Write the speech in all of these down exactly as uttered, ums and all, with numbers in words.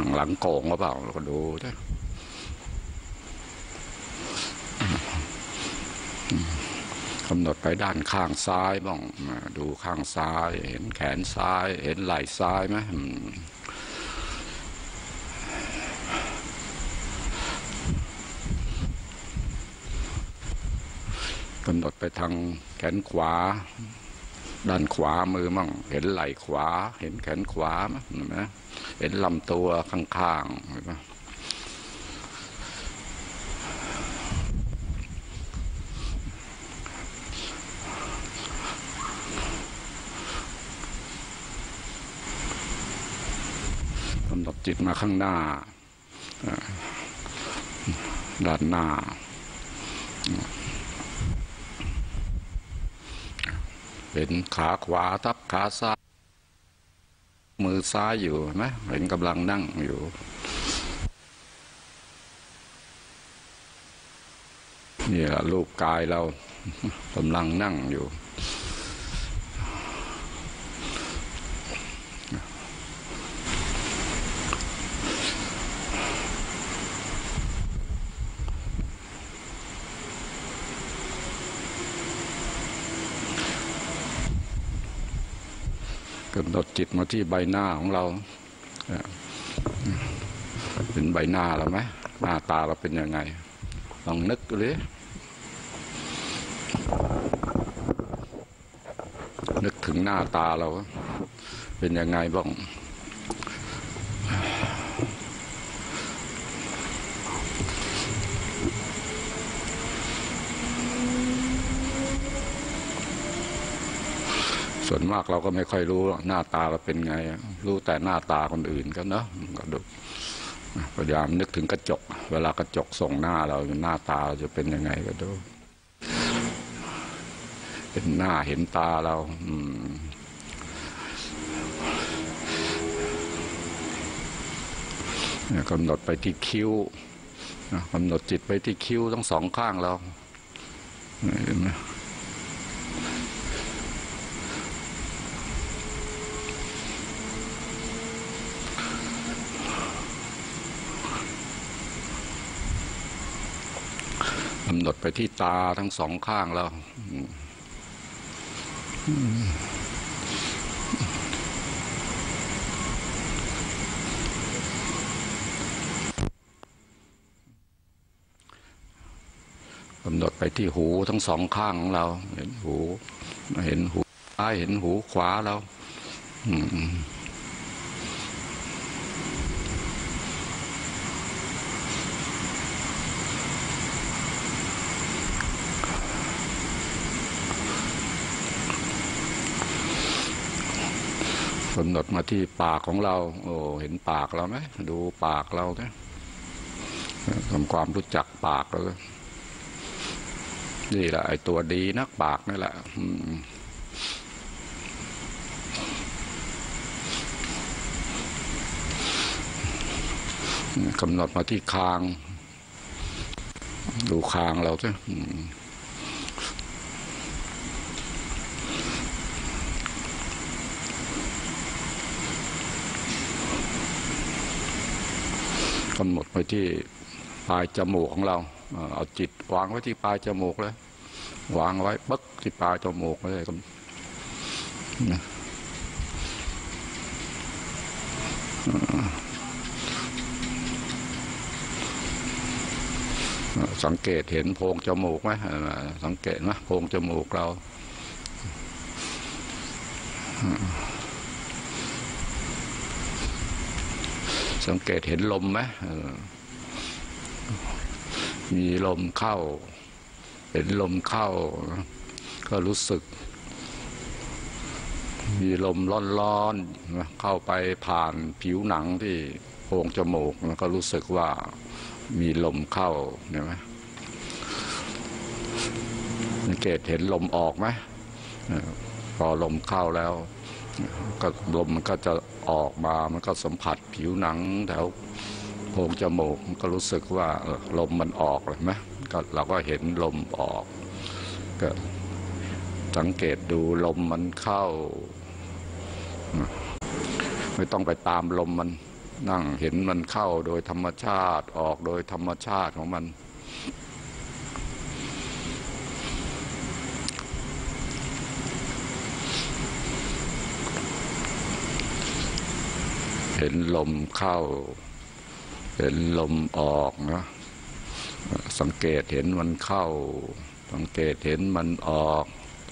างหลังโก่งหรือเปล่าเราก็ดูนะกำหนดไปด้านข้างซ้ายบ้างดูข้างซ้ายเห็นแขนซ้ายเห็นไหล่ซ้ายไหมกำหนดไปทางแขนขวาด้านขวามือมั่งเห็นไหล่ขวาเห็นแขนขวาไหมเห็นลำตัวข้างๆเห็นไหมกำหนดจิตมาข้างหน้าด้านหน้าเห็นขาขวาทับขาซ้ายมือซ้ายอยู่ไหมเห็นกำลังนั่งอยู่นี่แหละรูปกายเรากำลังนั่งอยู่กำหนดจิตมาที่ใบหน้าของเราเป็นใบหน้าเราไหมหน้าตาเราเป็นยังไงลองนึกดูดินึกถึงหน้าตาเราเป็นยังไงบ้างส่วนมากเราก็ไม่ค่อยรู้หน้าตาเราเป็นไงรู้แต่หน้าตาคนอื่นกันเนาะก็ดูพยายามนึกถึงกระจกเวลากระจกส่งหน้าเราหน้าตาจะเป็นยังไงก็ดูเป็นหน้าเห็นตาเรากำหนดไปที่คิ้วกำหนดจิตไปที่คิ้วทั้งสองข้างเราเห็นไหมกำหนดไปที่ตาทั้งสองข้างเรากำหนดไปที่หูทั้งสองข้างของเราเห็นหูเห็นหูซ้ายเห็นหูขวาเรากำหนดมาที่ปากของเราโอ้เห็นปากเราไหมดูปากเราเนี่ยทำความรู้จักปากเรานี่แหละไอ้ตัวดีนักปากนี่แหละกำหนดมาที่คางดูคางเราใช่กำหนดไปที่ปลายจมูกของเราเอาจิตวางไว้ที่ปลายจมูกเลยวางไว้ปึ๊กที่ปลายจมูกเลยสังเกตเห็นโพรงจมูกไหมสังเกตไหมโพรงจมูกเราสังเกตเห็นลมไหมมีลมเข้าเห็นลมเข้าก็รู้สึกมีลมร้อนๆเข้าไปผ่านผิวหนังที่โพรงจมูกแล้วก็รู้สึกว่ามีลมเข้าเห็นไหมสังเกตเห็นลมออกไหมพอลมเข้าแล้วก็ลมมันก็จะออกมามันก็สัมผัสผิวหนังแถวโพรงจมูกมันก็รู้สึกว่าลมมันออกเลยไหมก็เราก็เห็นลมออกก็สังเกตดูลมมันเข้าไม่ต้องไปตามลมมันนั่งเห็นมันเข้าโดยธรรมชาติออกโดยธรรมชาติของมันเห็นลมเข้าเห็นลมออกนะสังเกตเห็นมันเข้าสังเกตเห็นมันออก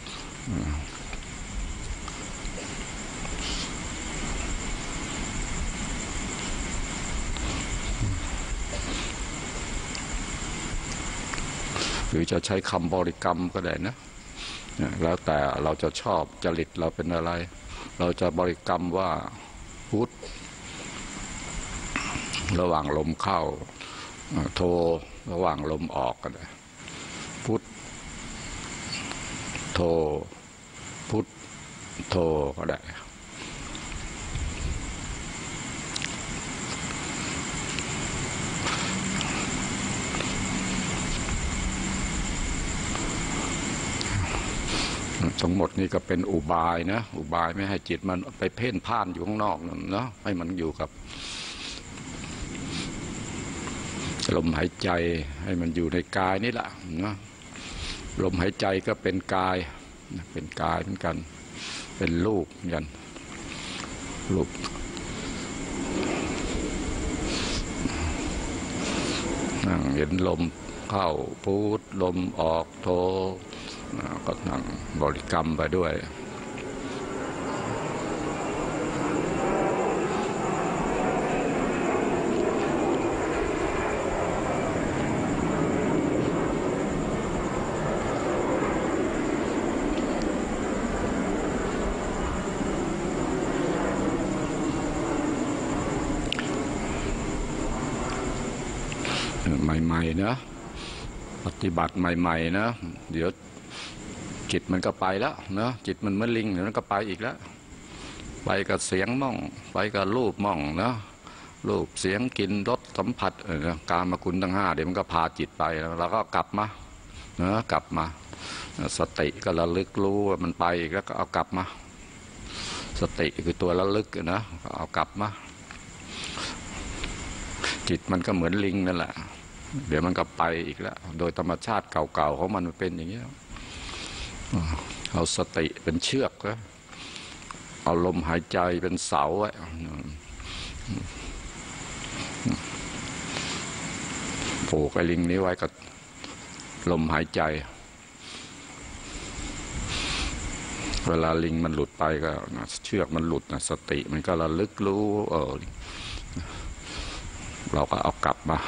หรือจะใช้คำบริกรรมก็ได้นะแล้วแต่เราจะชอบจริตเราเป็นอะไรเราจะบริกรรมว่าพุทธระหว่างลมเข้าโทระหว่างลมออกก็ได้พุทธโทพุทธโทก็ได้ทั้งหมดนี่ก็เป็นอุบายนะอุบายไม่ให้จิตมันไปเพ่นพ่านอยู่ข้างนอกนั่นเนาะให้มันอยู่กับลมหายใจให้มันอยู่ในกายนี่แหละนะลมหายใจก็เป็นกายเป็นกายเหมือนกันเป็นรูปเหมือนกันรูปนั่งเห็นลมเข้าพุทลมออกโทก็นั่งบริกรรมไปด้วยใหม่ๆนะปฏิบัติใหม่ๆนะเดี๋ยวจิตมันก็ไปแล้วนะจิตมันเหมือนลิงเดี๋ยวมันก็ไปอีกแล้วไปกับเสียงม่องไปกับรูปม่องนะรูปเสียงกลิ่นรสสัมผัสเออการมาคุณทั้งห้าเดี๋ยวมันก็พาจิตไปแล้วก็กลับมานะกลับมาสติก็ระลึกรู้ว่ามันไปอีกแล้วก็เอากลับมาสติคือตัวระลึกนะเอากลับมาจิตมันก็เหมือนลิงนั่นแหละเดี๋ยวมันก็ไปอีกแล้วโดยธรรมชาติเก่าๆของมันเป็นอย่างนี้เอาสติเป็นเชือกนะเอาลมหายใจเป็นเสาไว้ผูกไอ้ลิงนี้ไว้กับลมหายใจเวลาลิงมันหลุดไปก็เชือกมันหลุดนะสติมันก็ระลึกรู้เออเราก็เอากลับมา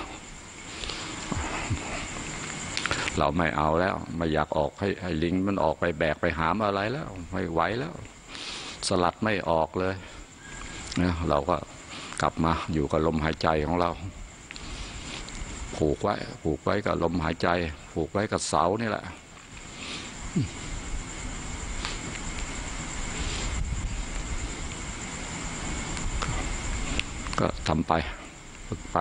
เราไม่เอาแล้วไม่อยากออกให้ให้ลิงมันออกไปแบกไปหามอะไรแล้วไม่ไหวแล้วสลัดไม่ออกเลยนะเราก็กลับมาอยู่กับลมหายใจของเราผูกไว้ผูกไว้กับลมหายใจผูกไว้กับเสานี่แหละก็ทำไปฝึกไป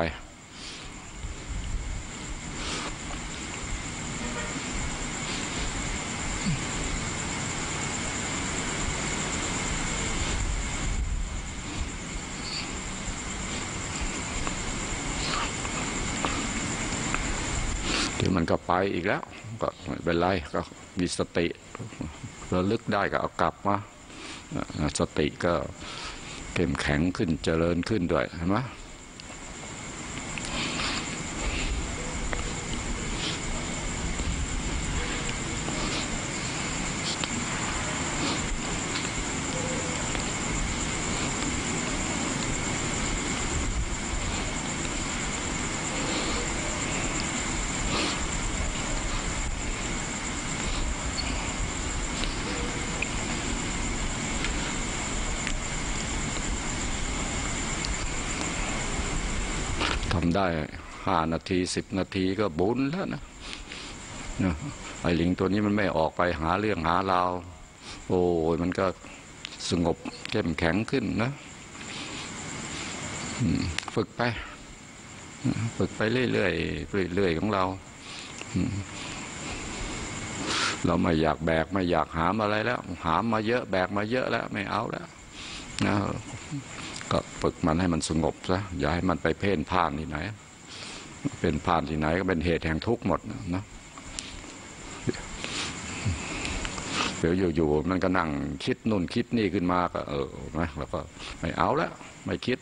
ที่มันก็ไปอีกแล้วก็ไม่เป็นไรก็มีสติระลึกได้ก็เอากลับมาสติก็เข้มแข็งขึ้นเจริญขึ้นด้วยเห็นไหมทำได้ห้านาทีสิบนาทีก็บุญแล้วนะไอ้ลิงตัวนี้มันไม่ออกไปหาเรื่องหาราวโอ้ยมันก็สงบเข้มแข็งขึ้นนะฝึกไปฝึกไปเรื่อยๆเรื่อยๆของเราเราไม่อยากแบกไม่อยากหามอะไรแล้วหามมาเยอะแบกมาเยอะแล้วไม่เอาแล้วนะก็ฝึกมันให้มันสงบซะอย่าให้มันไปเพ่นพ่านที่ไหนเป็นพ่านที่ไหนก็เป็นเหตุแห่งทุกข์หมดนะเดี๋ยวอยู่ๆมันก็นั่งคิดนู่นคิดนี่ขึ้นมาก็เออนะแล้วก็ไม่เอาแล้วไม่คิด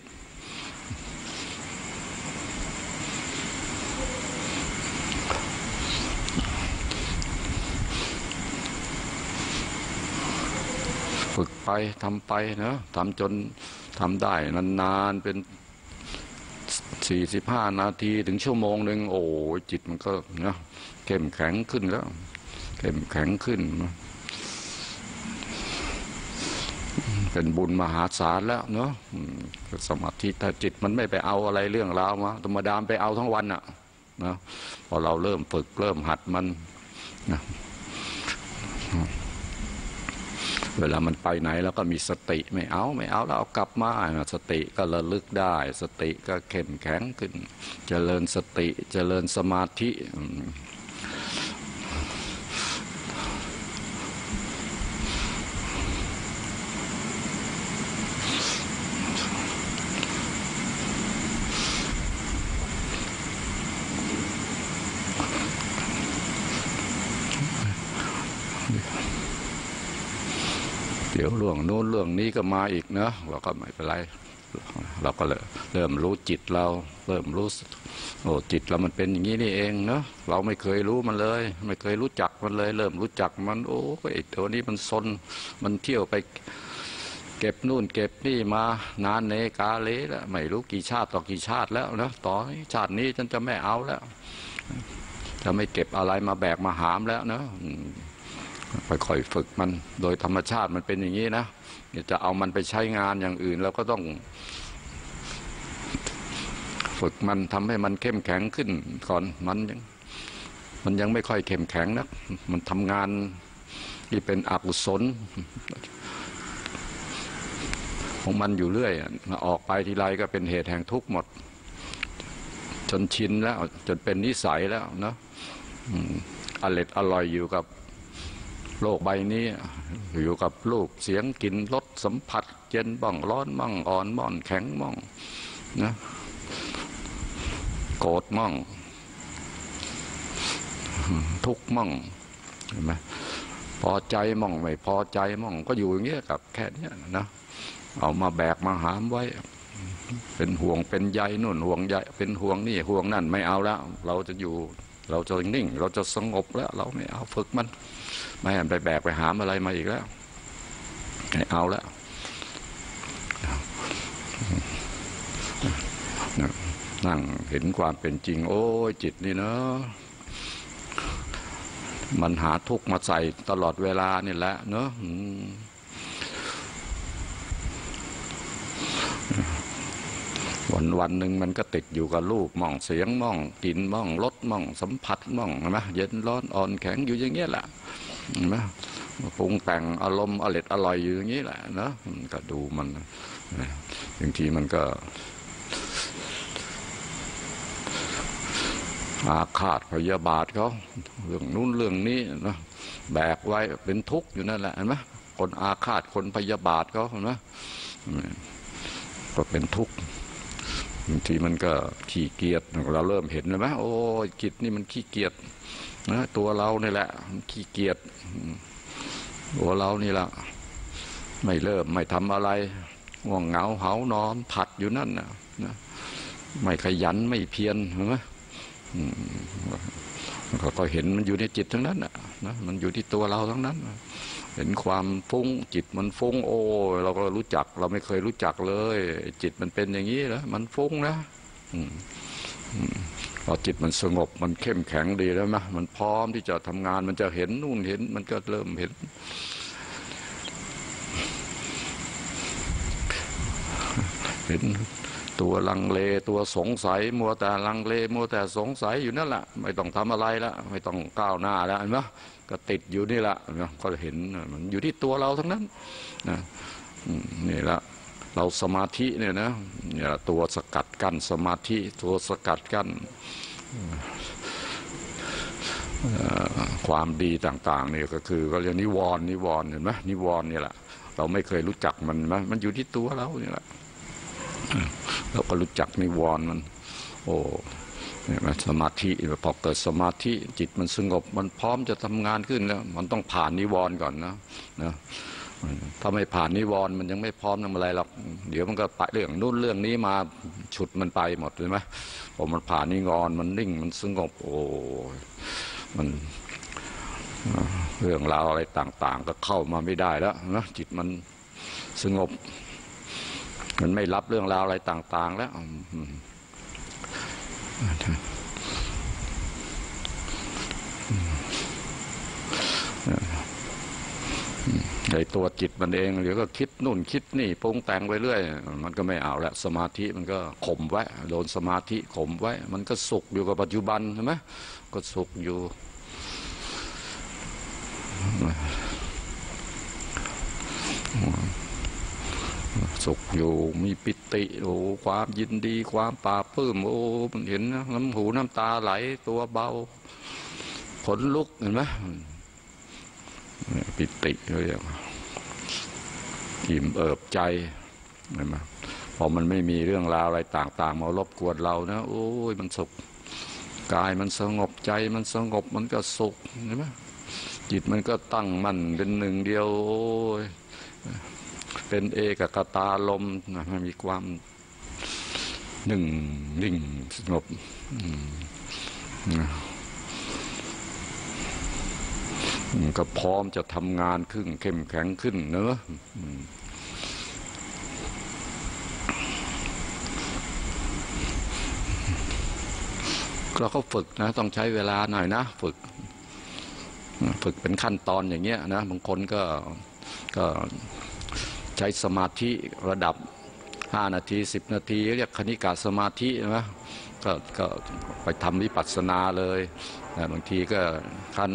ฝึกไปทำไปนะทำจนทำได้นานๆเป็นสี่สิบห้านาทีถึงชั่วโมงหนึ่งโอ้จิตมันก็นะเข้มแข็งขึ้นแล้วเข้มแข็งขึ้นเป็นบุญมหาศาลแล้วเนาะสมาธิถ้าจิตมันไม่ไปเอาอะไรเรื่องราวมาธรรมดาไปเอาทั้งวันอ่ะนะพอเราเริ่มฝึกเริ่มหัดมันนะเวลามันไปไหนแล้วก็มีสติไม่เอาไม่เอาแล้วเอากลับมาสติก็ระลึกได้สติก็เข้มแข็งขึ้นเจริญสติเจริญสมาธิเดี๋ยวเรื่องโน้นเรื่องนี้ก็มาอีกเนอะเราก็ไม่เป็นไรเราก็เลยเริ่มรู้จิตเราเริ่มรู้โอ้จิตเรามันเป็นอย่างนี้นี่เองเนอะเราไม่เคยรู้มันเลยไม่เคยรู้จักมันเลยเริ่มรู้จักมันโอ้ไอ้ตัวนี้มันซนมันเที่ยวไปเก็บนู่นเก็บนี่มานานเนกาเลแล้วไม่รู้กี่ชาติต่อกี่ชาติแล้วนะต่อชาตินี้ฉันจะไม่เอาแล้วจะไม่เก็บอะไรมาแบกมาหามแล้วนะค่อยๆฝึกมันโดยธรรมชาติมันเป็นอย่างนี้นะจะเอามันไปใช้งานอย่างอื่นเราก็ต้องฝึกมันทำให้มันเข้มแข็งขึ้นก่อนมันยังมันยังไม่ค่อยเข้มแข็งนะมันทำงานที่เป็นอกุศลของมันอยู่เรื่อยออกไปทีไรก็เป็นเหตุแห่งทุกข์หมดจนชินแล้วจนเป็นนิสัยแล้วนะอร่อยอร่อยอยู่กับโลกใบนี้อยู่กับรูปเสียงกลิ่นรสสัมผัสเย็นบ้างร้อนบ้างอ่อนบ้างแข็งบ้างนะโกรธบ้างทุกข์บ้างเห็นไหมพอใจบ้างไม่พอใจบ้างก็อยู่อย่างเงี้ยกับแค่นี้นะเอามาแบกมาหามไว้เป็นห่วงเป็นใยนู่นห่วงใยเป็นห่วงนี่ห่วงนั่นไม่เอาแล้วเราจะอยู่เราจะนิ่งเราจะสงบแล้วเราไม่เอาฝึกมันไม่ให้ไปแบกไปหามอะไรมาอีกแล้วไม่เอาแล้วนั่งเห็นความเป็นจริงโอ้ยจิตนี่เนาะมันหาทุกข์มาใส่ตลอดเวลานี่แหละเนาะวันวันหนึ่งมันก็ติดอยู่กับรูปมองเสียงมองกลิ่นมองรสมองสัมผัสมองใช่ไหมเย็นร้อนอ่อนแข็งอยู่อย่างเงี้ยแหละเห็นไหมปรุงแต่งอารมณ์อร่อยอร่อยอยู่อย่างนี้แหละเนาะก็ดูมันบางทีมันก็อาฆาตพยาบาทเขาเรื่องนู้นเรื่องนี้นะแบกไว้เป็นทุกข์อยู่นั่นแหละเห็นไหมคนอาฆาตคนพยาบาทเขาเห็นไหมก็เป็นทุกข์บางทีมันก็ขี้เกียจเราเริ่มเห็นเลยไหมโอ้จิตนี่มันขี้เกียจนะตัวเรานี่แหละขี้เกียจตัวเรานี่แหละไม่เริ่มไม่ทำอะไรง่วงเหงาเหานอนผัดอยู่นั่นนะนะไม่ขยันไม่เพียรเห็นไหมก็เห็นมันอยู่ในจิตทั้งนั้นนะนะมันอยู่ที่ตัวเราทั้งนั้นเห็นความฟุ้งจิตมันฟุ้งโอ้เราก็รู้จักเราไม่เคยรู้จักเลยจิตมันเป็นอย่างนี้แล้วมันฟุ้งนะพอจิตมันสงบมันเข้มแข็งดีแล้วนะมันพร้อมที่จะทำงานมันจะเห็นนู่นเห็นมันก็เริ่มเห็นเห็นตัวลังเลตัวสงสัยมัวแต่ลังเลมัวแต่สงสัยอยู่นั่นแหละไม่ต้องทำอะไรแล้วไม่ต้องก้าวหน้าแล้วเห็นไหมก็ติดอยู่นี่แหละก็เห็นมันอยู่ที่ตัวเราทั้งนั้นนะนี่แหละเราสมาธิเนี่ยนะเนี่ยตัวสกัดกั้นสมาธิตัวสกัดกั้นความดีต่างๆนี่ก็คือก็เรียกนิวรณ์นิวรณ์เห็นไหมนิวรณ์นี่แหละเราไม่เคยรู้จักมันมันมันอยู่ที่ตัวเรานี่แหละเราก็รู้จักนิวรณ์มันโอ้สมาธิพอเกิดสมาธิจิตมันสงบมันพร้อมจะทำงานขึ้นแล้วมันต้องผ่านนิวรณ์ก่อนนะนะถ้าไม่ผ่านนิวรณ์มันยังไม่พร้อมทำอะไรหรอกเดี๋ยวมันก็ไปเรื่องนู้นเรื่องนี้มาฉุดมันไปหมดเลยไหมพอมันผ่านนิวรณ์มันนิ่งมันสงบโอ้มันเรื่องราวอะไรต่างๆก็เข้ามาไม่ได้แล้วนะจิตมันสงบมันไม่รับเรื่องราวอะไรต่างๆแล้วในตัวจิตมันเองเดี๋ยวก็คิดนู่นคิดนี่ปรุงแต่งไปเรื่อยมันก็ไม่เอาละสมาธิมันก็ข่มไว้โดนสมาธิข่มไว้มันก็สุขอยู่กับปัจจุบันใช่ไหมก็สุขอยู่สุขอยู่มีปิติโอ้ความยินดีความปราบปลื้มโอ้มันเห็นน้ำหูน้ำตาไหลตัวเบาขนลุกเห็นไหมปิติเรียกอิ่มเอิบใจเห็นไหมพอมันไม่มีเรื่องราวอะไรต่างๆมารบกวนเรานะโอ้ยมันสุขกายมันสงบใจมันสงบมันก็สุขเห็นไหมจิตมันก็ตั้งมั่นเป็นหนึ่งเดียวโอ้ยเป็นเอกคตาลมนะมีความหนึ่งนิ่งสงบก็พร้อมจะทำงานขึ้นเข้มแข็งขึ้นเนอะเราก็ฝึกนะต้องใช้เวลาหน่อยนะฝึกฝึกเป็นขั้นตอนอย่างเงี้ยนะบางคนก็ก็ใช้สมาธิระดับห้านาทีสิบนาทีเรียกคณิกาสมาธินะก็ก็ไปทำวิปัสสนาเลยแต่บางทีก็ขั้น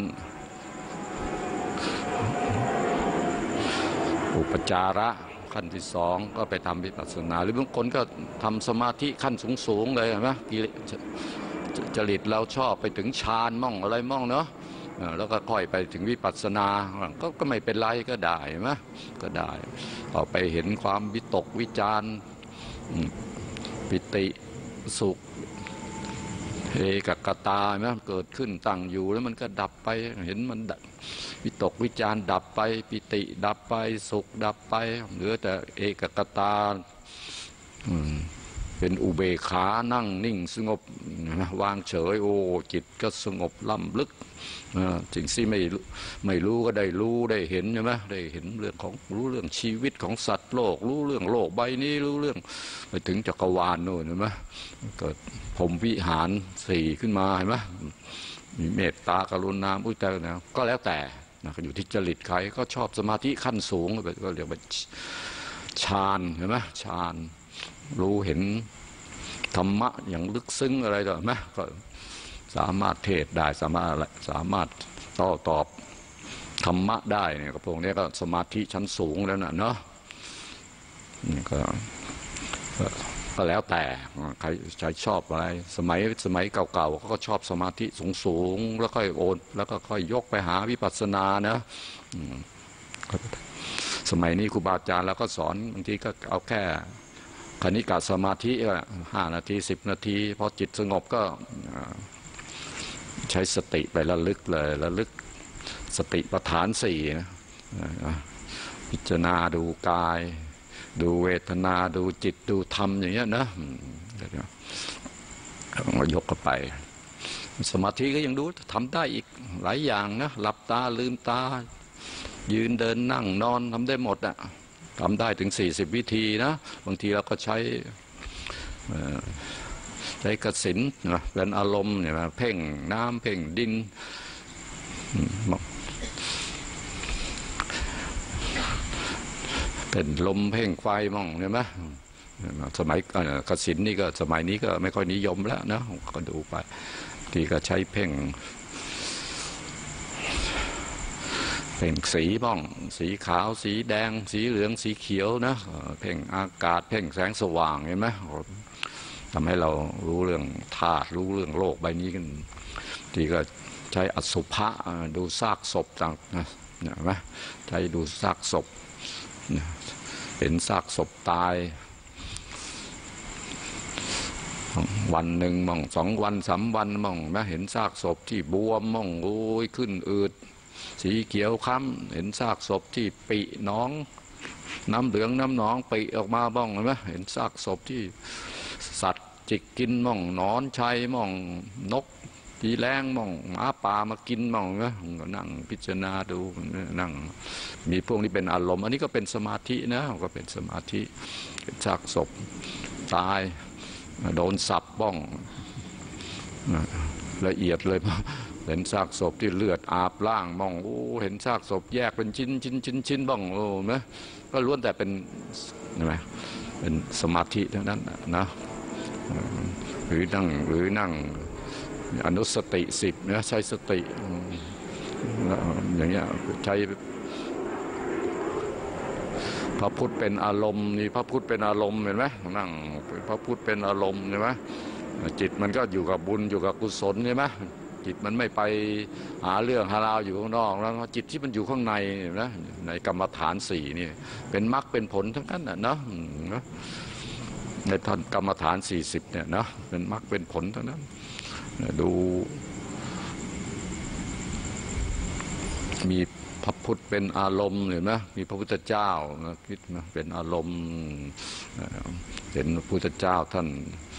อุปจาระขั้นที่สองก็ไปทำวิปัสสนาหรือบางคนก็ทำสมาธิขั้นสูงๆเลยนะจริตเราชอบไปถึงฌานมั่งอะไรมั่งเนาะแล้วก็ค่อยไปถึงวิปัสสนาก็ก็ไม่เป็นไรก็ได้ไหมก็ได้พอไปเห็นความวิตกวิจารปิติสุขเอกคตาไหมเกิดขึ้นตั้งอยู่แล้วมันก็ดับไปเห็นมันวิตกวิจารดับไปปิติดับไปสุขดับไปเหลือแต่เอกคตาเป็นอุเบกขานั่งนิ่งสงบวางเฉยโอ้จิตก็สงบล่ำลึกจริงสิไม่ไม่รู้ก็ได้รู้ได้เห็นใช่ไหมได้เห็นเรื่องของรู้เรื่องชีวิตของสัตว์โลกรู้เรื่องโลกใบนี้รู้เรื่องไปถึงจักรวาลโน่นเห็นไหมเกิดพรหมวิหารสี่ขึ้นมาเห็นไหมมีเมตตากรุณาอุตตะก็แล้วแต่นะอยู่ที่จริตใครก็ชอบสมาธิขั้นสูงก็เรียกว่าฌานเห็นไหมฌานรู้เห็นธรรมะอย่างลึกซึ้งอะไรต่อไหมก็สามารถเทศได้สามารถสามารถโต้ตอบธรรมะได้เนี่ยก็พวกนี้ก็สมาธิชั้นสูงแล้วนะเนาะนี่ก็ก็แล้วแต่ใครใครชอบอะไรสมัยสมัยเก่าๆเขาก็ชอบสมาธิสูงๆแล้วค่อยโอนแล้วก็ค่อยยกไปหาวิปัสสนานะสมัยนี้ครูบาอาจารย์แล้วก็สอนบางทีก็เอาแค่คณิกาสมาธิห้านาทีสิบนาทีพอจิตสงบก็ใช้สติไประลึกเลยระลึกสติปัฏฐานสี่นะพิจารณาดูกายดูเวทนาดูจิตดูธรรมอย่างเงี้ยนะก็ยกเข้าไปสมาธิก็ยังดูทำได้อีกหลายอย่างนะหลับตาลืมตายืนเดินนั่งนอนทำได้หมดอ่ะทำได้ถึงสี่สิบวิธีนะบางทีเราก็ใช้ใช้กสิณเป็นอารมณ์เนี่ยเพ่งน้ำเพ่งดินเป็นลมเพ่งไฟมองเห็นไหมสมัยกสิณนี่ก็สมัยนี้ก็ไม่ค่อยนิยมแล้วนะก็ดูไปทีก็ใช้เพ่งเพ่งสีบ้องสีขาวสีแดงสีเหลืองสีเขียวนะเพ่งอากาศเพ่งแสงสว่างเห็นไหมทำให้เรารู้เรื่องธาตุรู้เรื่องโลกใบนี้กันทีก็ใช้อสุภะดูซากศพต่างนะเห็นไหมใช้ดูซากศพเห็นซากศพตายวันหนึ่งมั่งสองวันสามวันมั่งแม้เห็นซากศพที่บวมมั่งโอ้ยขึ้นอืดสีเขียวค้ำเห็นซากศพที่ปีน้องน้ำเหลืองน้ำหนองปีออกมาบ้างเห็นไหมเห็นซากศพที่สัตว์จิกกินมั่งนอนชัยมั่งนกทีแรงมั่งหมาป่ามากินมั่งนะก็นั่งพิจารณาดูนั่งมีพวกนี้เป็นอารมณ์อันนี้ก็เป็นสมาธินะก็เป็นสมาธิเป็นซากศพตายโดนสับบ้องละเอียดเลยเห็นซากศพที่เลือดอาบล่างบ้องโอ้เห็นซากศพแยกเป็นชิ้นชิ้นชิ้นชิ้นบ้องโอ้นะก็ล้วนแต่เป็นใช่ไหมเป็นสมาธิทั้งนั้นนะหรือนั่งหรือนั่งอนุสติสิบนะใช้สติอย่างเงี้ยใช้พระพุทธเป็นอารมณ์นี่พระพุทธเป็นอารมณ์เห็นไหมนั่งพระพุทธเป็นอารมณ์ใช่ไหมจิตมันก็อยู่กับบุญอยู่กับกุศลใช่ไหมจิตมันไม่ไปหาเรื่องหาราวอยู่ข้างนอกแล้วจิตที่มันอยู่ข้างในนะในกรรมฐานสี่นี่เป็นมรรคเป็นผลทั้งนั้นนะนะในท่านกรรมฐานสี่สิบเนี่ยนะเป็นมรรคเป็นผลทั้งนั้นดูมีพระพุทธเป็นอารมณ์เห็นไหมมีพระพุทธเจ้านะคิดนะเป็นอารมณ์เห็นพระพุทธเจ้าท่าน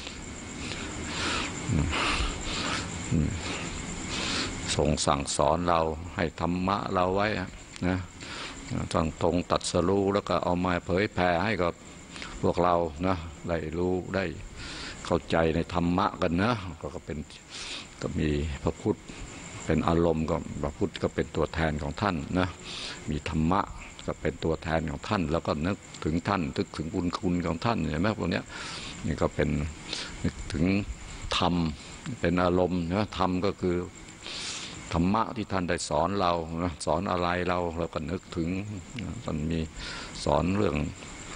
ทรงสั่งสอนเราให้ธรรมะเราไว้นะต้องตรงตัดสรู้แล้วก็เอามาเผยแผ่ให้กับพวกเรานะได้รู้ได้เข้าใจในธรรมะกันนะก็เป็นก็มีพระพุทธเป็นอารมณ์ก็พระพุทธก็เป็นตัวแทนของท่านนะมีธรรมะก็เป็นตัวแทนของท่านแล้วก็นึกถึงท่านนึกถึงบุญคุณของท่านเห็นไหมพวกนี้นี่ก็เป็นนึกถึงธรรมเป็นอารมณ์นะธรรมก็คือธรรมะที่ท่านได้สอนเรานะสอนอะไรเราเราก็นึกถึงท่านมีสอนเรื่อง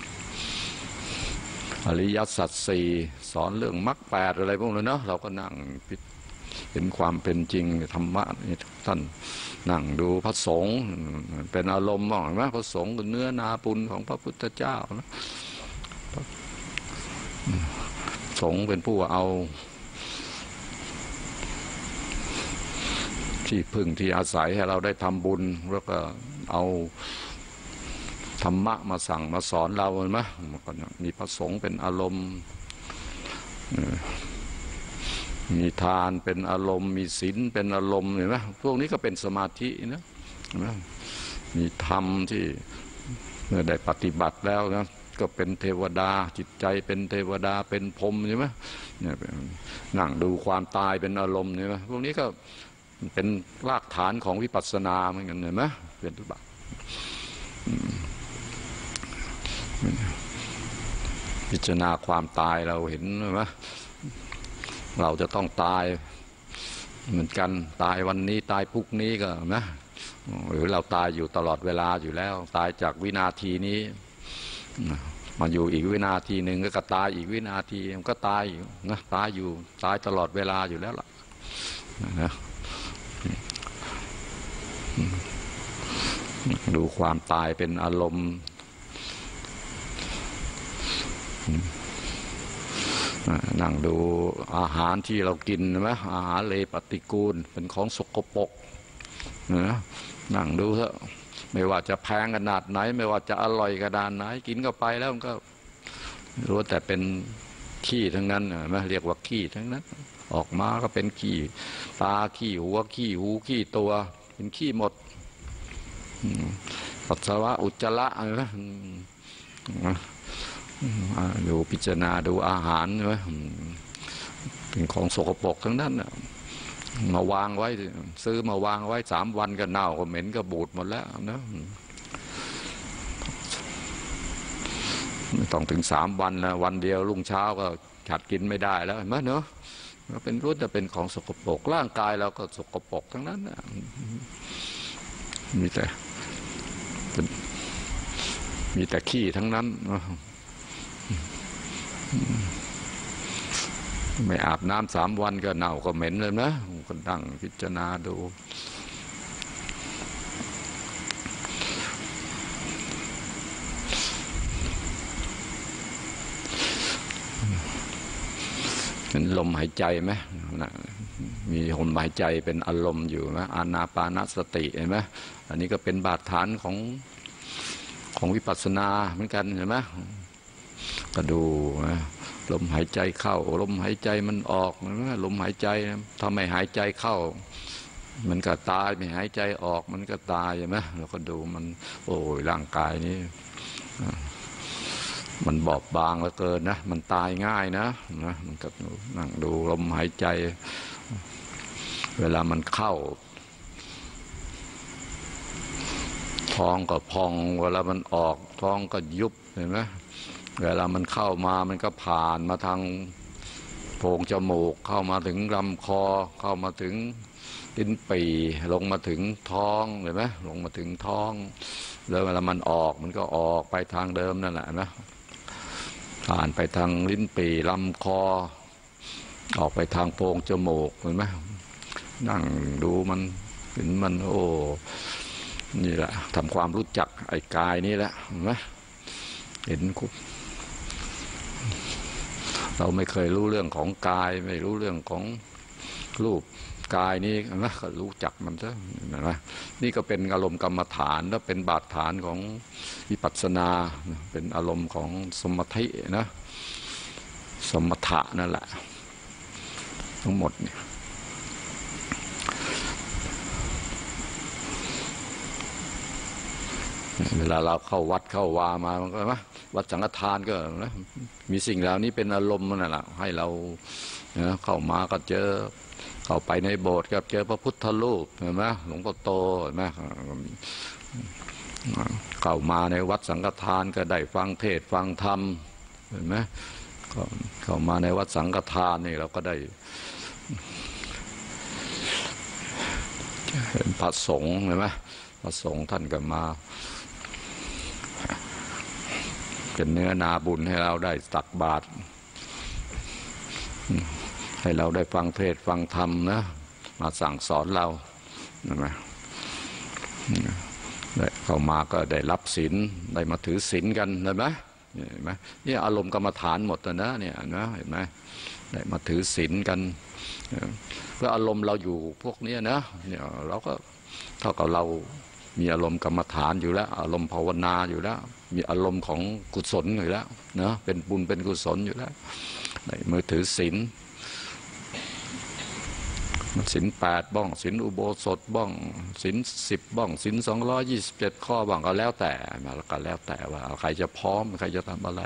อริยสัจสี่สอนเรื่องมรรคแปดอะไรพวกนี้เนาะเราก็นั่งเห็นความเป็นจริงธรรมะนี่ท่านนั่งดูพระสงฆ์เป็นอารมณ์บ้างไหมพระสงฆ์คือเนื้อนาปุณของพระพุทธเจ้านะสงฆ์เป็นผู้เอาที่พึ่งที่อาศัยให้เราได้ทำบุญแล้วก็เอาธรรมะมาสั่งมาสอนเราเห็นไหมมีพระสงฆ์เป็นอารมณ์มีทานเป็นอารมณ์มีศีลเป็นอารมณ์เห็นไหมพวกนี้ก็เป็นสมาธินะมีธรรมที่เมื่อได้ปฏิบัติแล้วนะก็เป็นเทวดาจิตใจเป็นเทวดาเป็นพรหมใช่ไหมเนี่ยนั่งดูความตายเป็นอารมณ์ใช่ไหมพวกนี้ก็เป็นรากฐานของวิปัสสนาเหมือนกันเห็นไหมเป็นทุกแบบพิจารณาความตายเราเห็นไหมเราจะต้องตายเหมือนกันตายวันนี้ตายพรุ่งนี้ก็นะหรือเราตายอยู่ตลอดเวลาอยู่แล้วตายจากวินาทีนี้มาอยู่อีกวินาทีหนึ่งก็ตายอีกวินาทีมันก็ตายอยู่นะตายอยู่ตายตลอดเวลาอยู่แล้วล่ะนะดูความตายเป็นอารมณ์นั่งดูอาหารที่เรากินไหมอาหารเลปฏิกูลเป็นของสกปรกนะนั่งดูเถอะไม่ว่าจะแพงขนาดไหนไม่ว่าจะอร่อยขนาดไหนกินเข้าไปแล้วมันก็รู้แต่เป็นขี้ทั้งนั้นนะเรียกว่าขี้ทั้งนั้นออกมาก็เป็นขี้ตาขี้หัวขี้หูขี้ตัวเป็นขี้หมดปัสสาวะอุจจาระอะไรนะดูพิจารณาดูอาหารใช่ไหมเป็นของสกปรกทั้งนั้นมาวางไว้ซื้อมาวางไว้สามวันก็เน่าก็เหม็นก็บูดหมดแล้วนะไม่ต้องถึงสามวันนะวันเดียวรุ่งเช้าก็ฉัดกินไม่ได้แล้วเห็นไหมเนาะเป็นรู้แต่เป็นของสกปรกร่างกายเราก็สกปรกทั้งนั้นนะมีแต่มีแต่ขี้ทั้งนั้นไม่อาบน้ำสามวันก็เน่าก็เหม็นเลยนะก็นั่งพิจารณาดูลมหายใจไหมมีลมหายใจเป็นอารมณ์อยู่ไหมอานาปานสติเห็นไหมอันนี้ก็เป็นบาดฐานของของวิปัสสนาเหมือนกันเห็นไหมก็ดูนะลมหายใจเข้าลมหายใจมันออกลมหายใจถ้าไม่หายใจเข้ามันก็ตายไม่หายใจออกมันก็ตายใช่ไหมเราก็ดูมันโอ้ยร่างกายนี้มันบอบบางเหลือเกินนะมันตายง่ายนะนะมันก็นั่งดูลมหายใจเวลามันเข้าท้องก็พองเวลามันออกท้องก็ยุบเห็นไหมเวลามันเข้ามามันก็ผ่านมาทางโพรงจมูกเข้ามาถึงลำคอเข้ามาถึงลิ้นปี่ลงมาถึงท้องเห็นไหมลงมาถึงท้องแล้วเวลามันออกมันก็ออกไปทางเดิมนั่นแหละนะผ่านไปทางลิ้นปี่ลำคอออกไปทางโพรงจมูกเห็นไหมนั่งดูมันเห็นมันโอ้นี่แหละทำความรู้จักไอ้กายนี่แหละเห็นไหมเห็นคุเราไม่เคยรู้เรื่องของกายไม่รู้เรื่องของรูปกายนี้นะก็รู้จักมันซะนะนี่ก็เป็นอารมณ์กรรมฐานและเป็นบาดฐานของวิปัสสนาเป็นอารมณ์ของสมถะนะสมถะนั่นแหละทั้งหมดเนี่ยเวลาเราเข้าวัดเข้าวามามันก็ไหมวัดสังฆทานก็นะมีสิ่งเหล่านี้เป็นอารมณ์นั่นแหละให้เราเข้ามาก็เจอเข้าไปในโบสถ์ก็เจอพระพุทธรูปเห็นไหมหลวงพ่อโตเห็นไหมเข้ามาในวัดสังฆทานก็ได้ฟังเทศฟังธรรมเห็นไหมเข้ามาในวัดสังฆทานนี่เราก็ได้เห็นพระสงฆ์เห็นไหมพระสงฆ์ท่านก็มาเป็นเนื้อนาบุญให้เราได้ตักบาตรให้เราได้ฟังเทศฟังธรรมนะมาสั่งสอนเราเห็นไหมได้เข้ามาก็ได้รับศีลได้มาถือศีลกันเห็นไหมเห็นไหมนี่อารมณ์กรรมฐานหมดนะเนี่ยนะเห็นไหมได้มาถือศีลกันเพื่ออารมณ์เราอยู่พวกนี้นะเนี่ยเราก็เท่ากับเรามีอารมณ์กรรมฐานอยู่แล้วอารมณ์ภาวนาอยู่แล้วมีอารมณ์ของกุศลอยู่แล้วนะเป็นบุญเป็นกุศลอยู่แล้วในมือถือศีลศีลแปดบ้องศีลอุโบสถบ้องศีลสิบบ้องศีลสองร้อยยี่สิบเจ็ดข้อบ้างก็แล้วแต่มาแล้วก็แล้วแต่ว่าใครจะพร้อมใครจะทำอะไร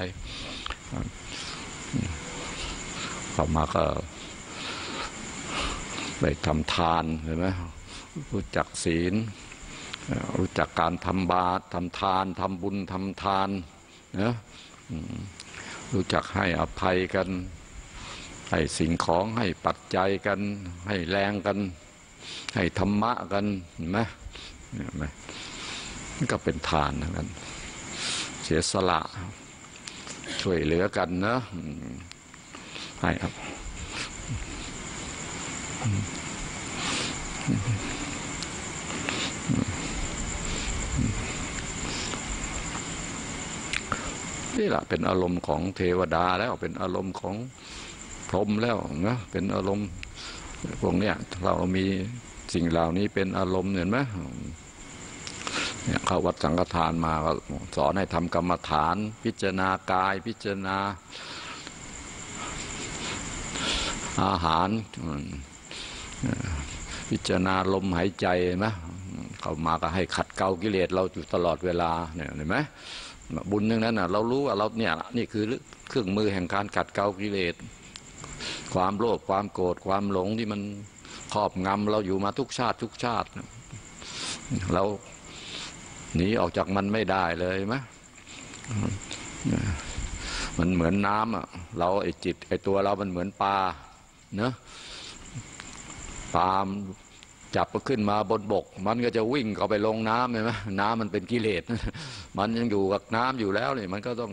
เข้ามาก็ไปทำทานเห็นไหมรู้จักศีลรู้จักการทำบาตรทำทานทำบุญทำทานนะรู้จักให้อภัยกันให้สิ่งของให้ปัจจัยกันให้แรงกันให้ธรรมะกันเห็นไหมเห็นไหมนี่ก็เป็นทานกันเสียสละช่วยเหลือกันนะให้ครับนี่แหละเป็นอารมณ์ของเทวดาแล้วเป็นอารมณ์ของพรหมแล้วนะเป็นอารมณ์พวกเนี้ยเรามีสิ่งเหล่านี้เป็นอารมณ์เห็นไหมเนี่ยเข้าวัดสังฆทานมาก็สอนให้ทำกรรมฐานพิจารณากายพิจารณาอาหารพิจารณาลมหายใจนะเข้ามาก็ให้ขัดเกลากิเลสเราอยู่ตลอดเวลาเนี่ยเห็นไหมบุญอย่างนั้นน่ะเรารู้ว่าเราเนี่ยนี่คือเครื่องมือแห่งการขัดเกลากิเลสความโลภความโกรธความหลงที่มันครอบงำเราอยู่มาทุกชาติทุกชาติเราหนีออกจากมันไม่ได้เลยไหมมันเหมือนน้ำอ่ะเราไอ้จิตไอ้ตัวเรามันเหมือนปลาเนอะปลาจับก็ขึ้นมาบนบกมันก็จะวิ่งเข้าไปลงน้ำใช่ไหมน้ำมันเป็นกิเลสมันยังอยู่กับน้ำอยู่แล้วนี่มันก็ต้อง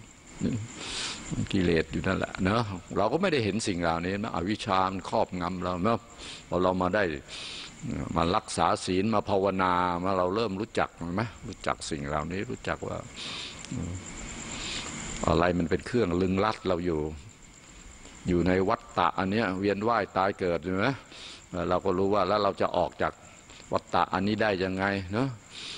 กิเลสอยู่นั่นแหละเนอะเราก็ไม่ได้เห็นสิ่งเหล่านี้นะอวิชชามันครอบงำเราเนอะพอเรามาได้มารักษาศีลมาภาวนามาเราเริ่มรู้จักไหมรู้จักสิ่งเหล่านี้รู้จักว่าอะไรมันเป็นเครื่องลึงลัดเราอยู่อยู่ในวัฏฏะอันเนี้ยเวียนว่ายตายเกิดใช่ไหมเราก็รู้ว่าแล้วเราจะออกจากวัฏฏะอันนี้ได้ยังไงเนาะ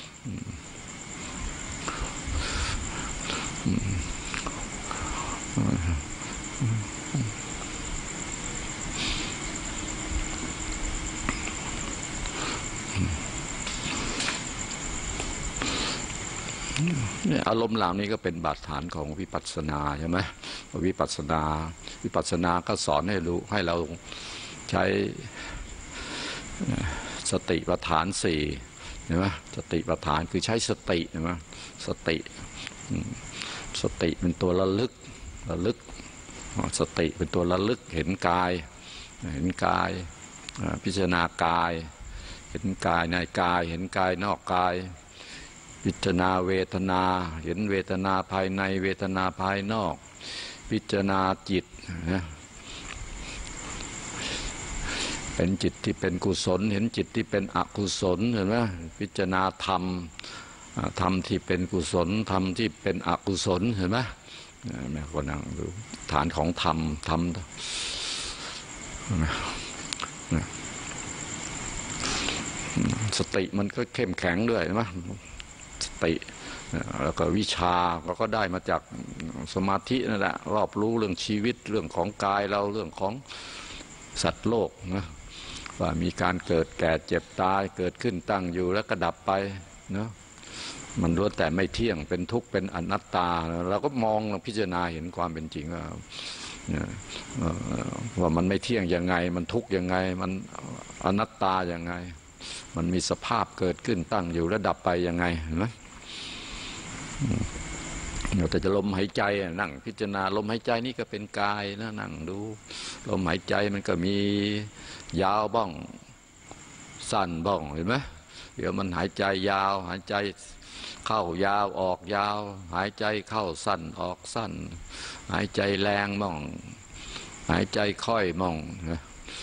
อารมณ์เหล่านี้ก็เป็นบาดฐานของวิปัสสนาใช่ไหมวิปัสสนาวิปัสสนาก็สอนให้รู้ให้เราใช้สติปัฏฐานสี่ใช่ไหมสติปัฏฐานคือใช้สติใช่ไหมสติสติเป็นตัวระลึกระลึกสติเป็นตัวระลึกเห็นกายเห็นกายพิจารณากายเห็นกายในกายเห็นกายนอกกายพิจารณาเวทนาเห็นเวทนาภายในเวทนาภายนอกพิจารณาจิตนะเป็นจิตที่เป็นกุศลเห็นจิตที่เป็นอกุศลเห็นไหมพิจารณาธรรมธรรมที่เป็นกุศลธรรมที่เป็นอกุศลเห็นไหมแม่ก็นั่งดูฐานของธรรมธรรมสติมันก็เข้มแข็งด้วยใช่ไหมสติแล้วก็วิชาเราก็ได้มาจากสมาธินั่นแหละรอบรู้เรื่องชีวิตเรื่องของกายเราเรื่องของสัตว์โลกนะว่ามีการเกิดแก่เจ็บตายเกิดขึ้นตั้งอยู่แล้วก็ดับไปเนาะมันล้วนแต่ไม่เที่ยงเป็นทุกข์เป็นอนัตตาเราก็มองพิจารณาเห็นความเป็นจริงว่าว่ามันไม่เที่ยงยังไงมันทุกข์ยังไงมันอนัตตายังไงมันมีสภาพเกิดขึ้นตั้งอยู่แล้วดับไปยังไงเห็นไหมเราแต่จะลมหายใจนั่งพิจารณาลมหายใจนี่ก็เป็นกายนะนั่งดูลมหายใจมันก็มียาวบ้างสั้นบ้างเห็นไหมเดี๋ยวมันหายใจยาวหายใจเข้ายาวออกยาวหายใจเข้าสั้นออกสั้นหายใจแรงบ้างหายใจค่อยบ้างนะ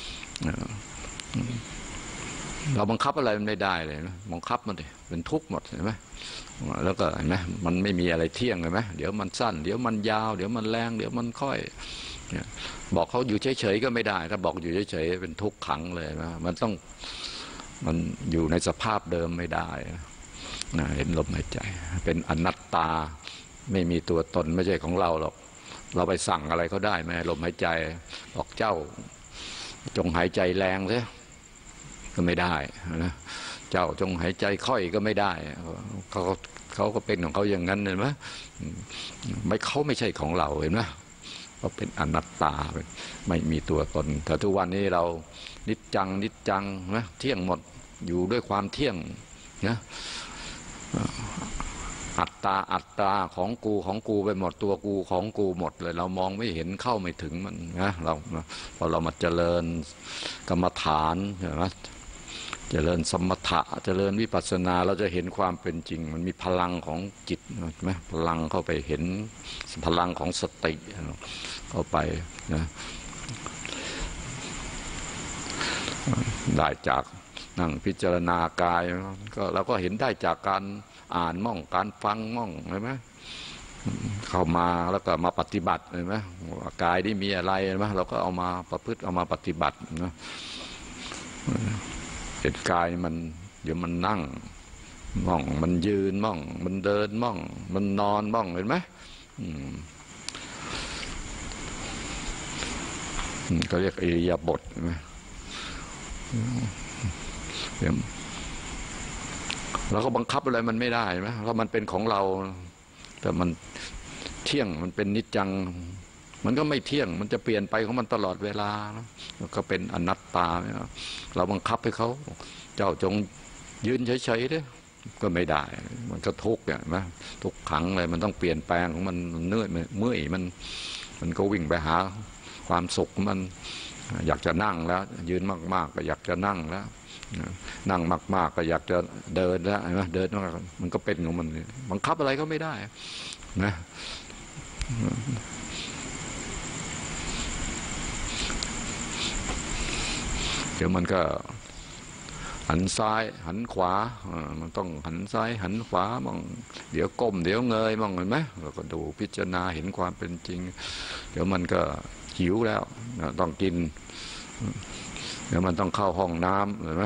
เราบังคับอะไรมันไม่ได้เลยนะบังคับมันเลยเป็นทุกข์หมดเห็นไหมแล้วก็เห็นไหมมันไม่มีอะไรเที่ยงเลยไหมเดี๋ยวมันสั้นเดี๋ยวมันยาวเดี๋ยวมันแรงเดี๋ยวมันค่อยบอกเขาอยู่เฉยๆก็ไม่ได้ถ้าบอกอยู่เฉยๆเป็นทุกข์ขังเลยนะมันต้องมันอยู่ในสภาพเดิมไม่ได้นะเห็นลมหายใจเป็นอนัตตาไม่มีตัวตนไม่ใช่ของเราหรอกเราไปสั่งอะไรเขาได้ไหมลมหายใจบอกเจ้าจงหายใจแรงใช่ก็ไม่ได้นะเจ้าจงหายใจค่อยก็ไม่ได้เขาเขาก็เป็นของเขาอย่างนั้นเห็นไหมไม่เขาไม่ใช่ของเราเห็นไหมเขาเป็นอนัตตาไม่มีตัวตนแต่ทุกวันนี้เรานิจจังนิจจังนะเที่ยงหมดอยู่ด้วยความเที่ยงนะอัตตาอัตตาของกูของกูไปหมดตัวกูของกูหมดเลยเรามองไม่เห็นเข้าไม่ถึงมันนะเราพอเรามาเจริญกรรมฐานเห็นไหมเจริญสมถะเจริญวิปัสสนาเราจะเห็นความเป็นจริงมันมีพลังของจิตไหมพลังเข้าไปเห็นพลังของสติเข้าไปนะได้จากนั่งพิจารณากายก็เราก็เห็นได้จากการอ่านมั่งการฟังมั่งใช่ไหมเข้ามาแล้วก็มาปฏิบัติเห็นไหมกายที่มีอะไรเห็นไหมเราก็เอามาประพฤติเอามาปฏิบัตินะเห็นกายมันเดี๋ยวมันนั่งมั่งมันยืนมั่งมันเดินมั่งมันนอนมั่งเห็นไหมก็เรียกอิริยาบถใช่ไหมเดี๋ยวเราก็บังคับอะไรมันไม่ได้ไหมเพราะมันเป็นของเราแต่มันเที่ยงมันเป็นนิจจังมันก็ไม่เที่ยงมันจะเปลี่ยนไปของมันตลอดเวลาก็เป็นอนัตตาเราบังคับให้เขาเจ้าจงยืนเฉยๆด้วยก็ไม่ได้มันก็ทุกข์เนี่ยนะทุกขังเลยมันต้องเปลี่ยนแปลงของมันเนื่อยเมื่อยมันมันก็วิ่งไปหาความสุขมันอยากจะนั่งแล้วยืนมากๆก็อยากจะนั่งแล้วนั่งมากๆก็อยากจะเดินแล้วนะเดินมันก็เป็นของมันบังคับอะไรก็ไม่ได้นะเดี๋ยวมันก็หันซ้ายหันขวามันต้องหันซ้ายหันขวาบ้างเดี๋ยวก้มเดี๋ยวเงยบ้างเห็นไหมเราก็ดูพิจารณาเห็นความเป็นจริงเดี๋ยวมันก็หิวแล้วต้องกินเดี๋ยวมันต้องเข้าห้องน้ำเห็นไหม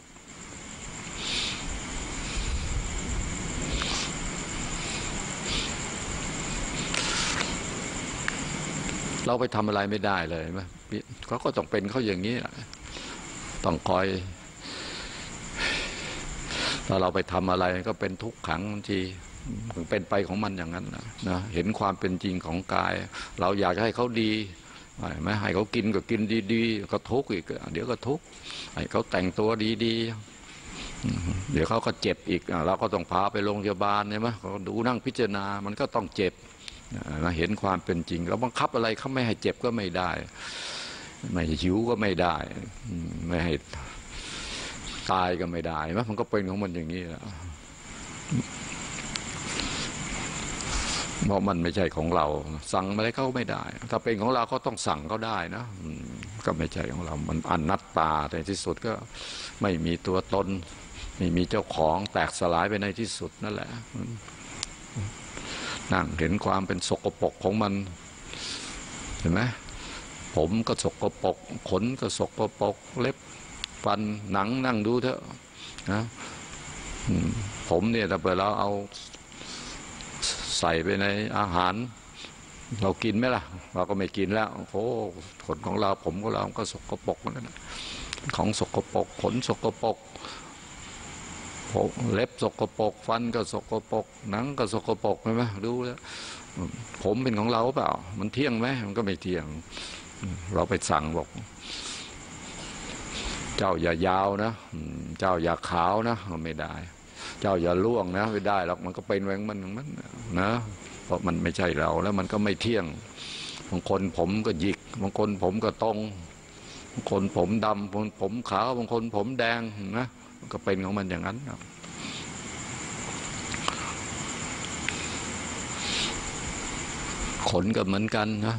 เราไปทำอะไรไม่ได้เลยไหมเขาก็ต้องเป็นเขาอย่างนี้ต้องคอยถ้าเราไปทำอะไรก็เป็นทุกข์ขังบางทีมันเป็นไปของมันอย่างนั้นนะนะเห็นความเป็นจริงของกายเราอยากให้เขาดีไม่ให้เขากินก็กินดีๆก็ทุกข์อีกเดี๋ยวก็ทุกข์ให้เขาแต่งตัวดีๆเดี๋ยวเขาก็เจ็บอีกเราก็ต้องพาไปโรงพยาบาลใช่ไหมเขาดูนั่งพิจารณามันก็ต้องเจ็บนะเห็นความเป็นจริงเราบังคับอะไรเขาไม่ให้เจ็บก็ไม่ได้ไม่หิวก็ไม่ได้ไม่ให้ตายก็ไม่ได้ไหมมันก็เป็นของมันอย่างนี้แหละเพราะมันไม่ใช่ของเราสั่งอะไรเขาไม่ได้ถ้าเป็นของเราก็ต้องสั่งเขาได้นะก็ไม่ใช่ของเรามันอนัตตาในที่สุดก็ไม่มีตัวตนไม่มีเจ้าของแตกสลายไปในที่สุดนั่นแหละนั่งเห็นความเป็นสกปรกของมันเห็นไหมผมก็สกปรกขนก็สกปรกเล็บฟันหนังนั่งดูเถอะนะผมเนี่ยถ้าเปิดเราเอาใส่ไปในอาหารเรากินไหมล่ะเราก็ไม่กินแล้วโอ้ขนของเราผมของเราก็สกปรกนั่นแหละของสกปรกขนสกปรกเล็บสกปรกฟันก็สกปรกหนังก็สกปรกใช่ไหมดูแล้วผมเป็นของเราเปล่ามันเที่ยงไหมมันก็ไม่เที่ยงเราไปสั่งบอกเจ้าอย่ายาวนะเจ้าอย่าขาวนะไม่ได้เจ้าอย่าล่วงนะไม่ได้หรอกมันก็เป็นแหวงมันมันนะเพราะมันไม่ใช่เราแล้วมันก็ไม่เที่ยงบางคนผมก็หยิกบางคนผมก็ตรงบางคนผมดำบางคนผมขาวบางคนผมแดงนะมันก็เป็นของมันอย่างนั้นขนก็เหมือนกันนะ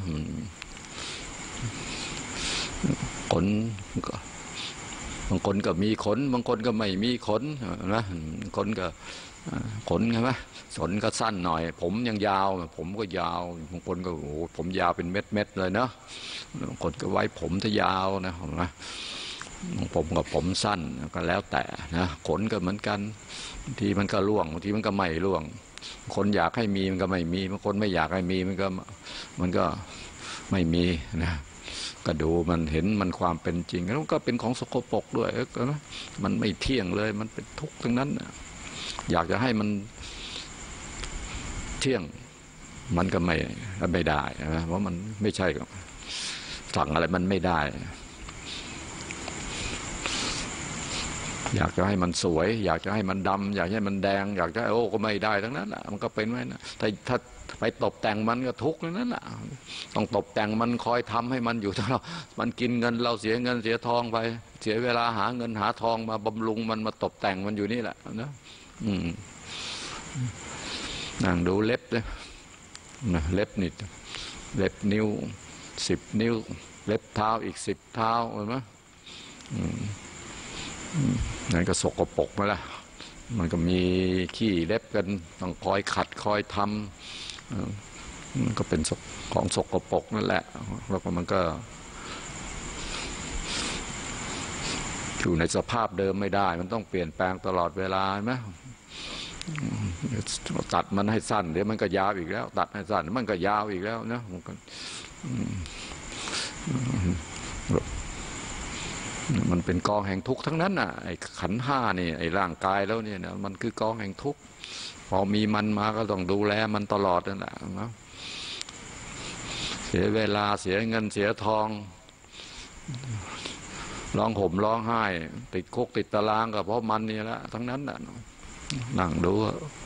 ขนก็บางคนก็มีขนบางคนก็ไม่มีขนนะคนก็ขนใช่ไหมขนก็สั้นหน่อยผมยังยาวผมก็ยาวบางคนก็โอ้ผมยาวเป็นเม็ดเม็ดเลยเนาะบางคนก็ไว้ผมจะยาวนะนะผมกับผมสั้นก็แล้วแต่นะขนก็เหมือนกันบางทีมันก็ร่วงบางทีมันก็ไม่ร่วงคนอยากให้มีมันก็ไม่มีบางคนไม่อยากให้มีมันก็มันก็ไม่มีนะก็ดูมันเห็นมันความเป็นจริงแล้วก็เป็นของสกปรกด้วยมันไม่เที่ยงเลยมันเป็นทุกข์ทั้งนั้นอยากจะให้มันเที่ยงมันก็ไม่ไม่ได้นะเพราะมันไม่ใช่สั่งอะไรมันไม่ได้อยากจะให้มันสวยอยากจะให้มันดำอยากให้มันแดงอยากจะโอ้ก็ไม่ได้ทั้งนั้นแหละมันก็เป็นไว้นะถ้าถ้าไปตบแต่งมันก็ทุกข์นั่นแหละต้องตบแต่งมันคอยทำให้มันอยู่ถ้าเรามันกินเงินเราเสียเงินเสียทองไปเสียเวลาหาเงินหาทองมาบำรุงมันมาตบแต่งมันอยู่นี่แหละนะอืมนั่งดูเล็บเลยเล็บนิดเล็บนิ้วสิบนิ้วเล็บเท้าอีกสิบเท้าเห็นไหมนั่นก็สกปรกมาละมันก็มีขี้เล็บกันต้องคอยขัดคอยทำมันก็เป็นของสกปรกนั่นแหละแล้วก็มันก็อยู่ในสภาพเดิมไม่ได้มันต้องเปลี่ยนแปลงตลอดเวลาไหมตัดมันให้สั้นเดี๋ยวมันก็ยาวอีกแล้วตัดให้สั้นมันก็ยาวอีกแล้วนะมันก็มันเป็นกองแห่งทุกข์ทั้งนั้นน่ะไอ้ขันธ์ห้านี่ไอ้ร่างกายแล้วเนี่ยนะมันคือกองแห่งทุกข์พอมีมันมาก็ต้องดูแลมันตลอดนั่นแหละนะเสียเวลาเสียเงินเสียทองร้องห่มร้องไห้ติดคุกติดตารางก็เพราะมันนี่แหละทั้งนั้นน่ะนั่งดู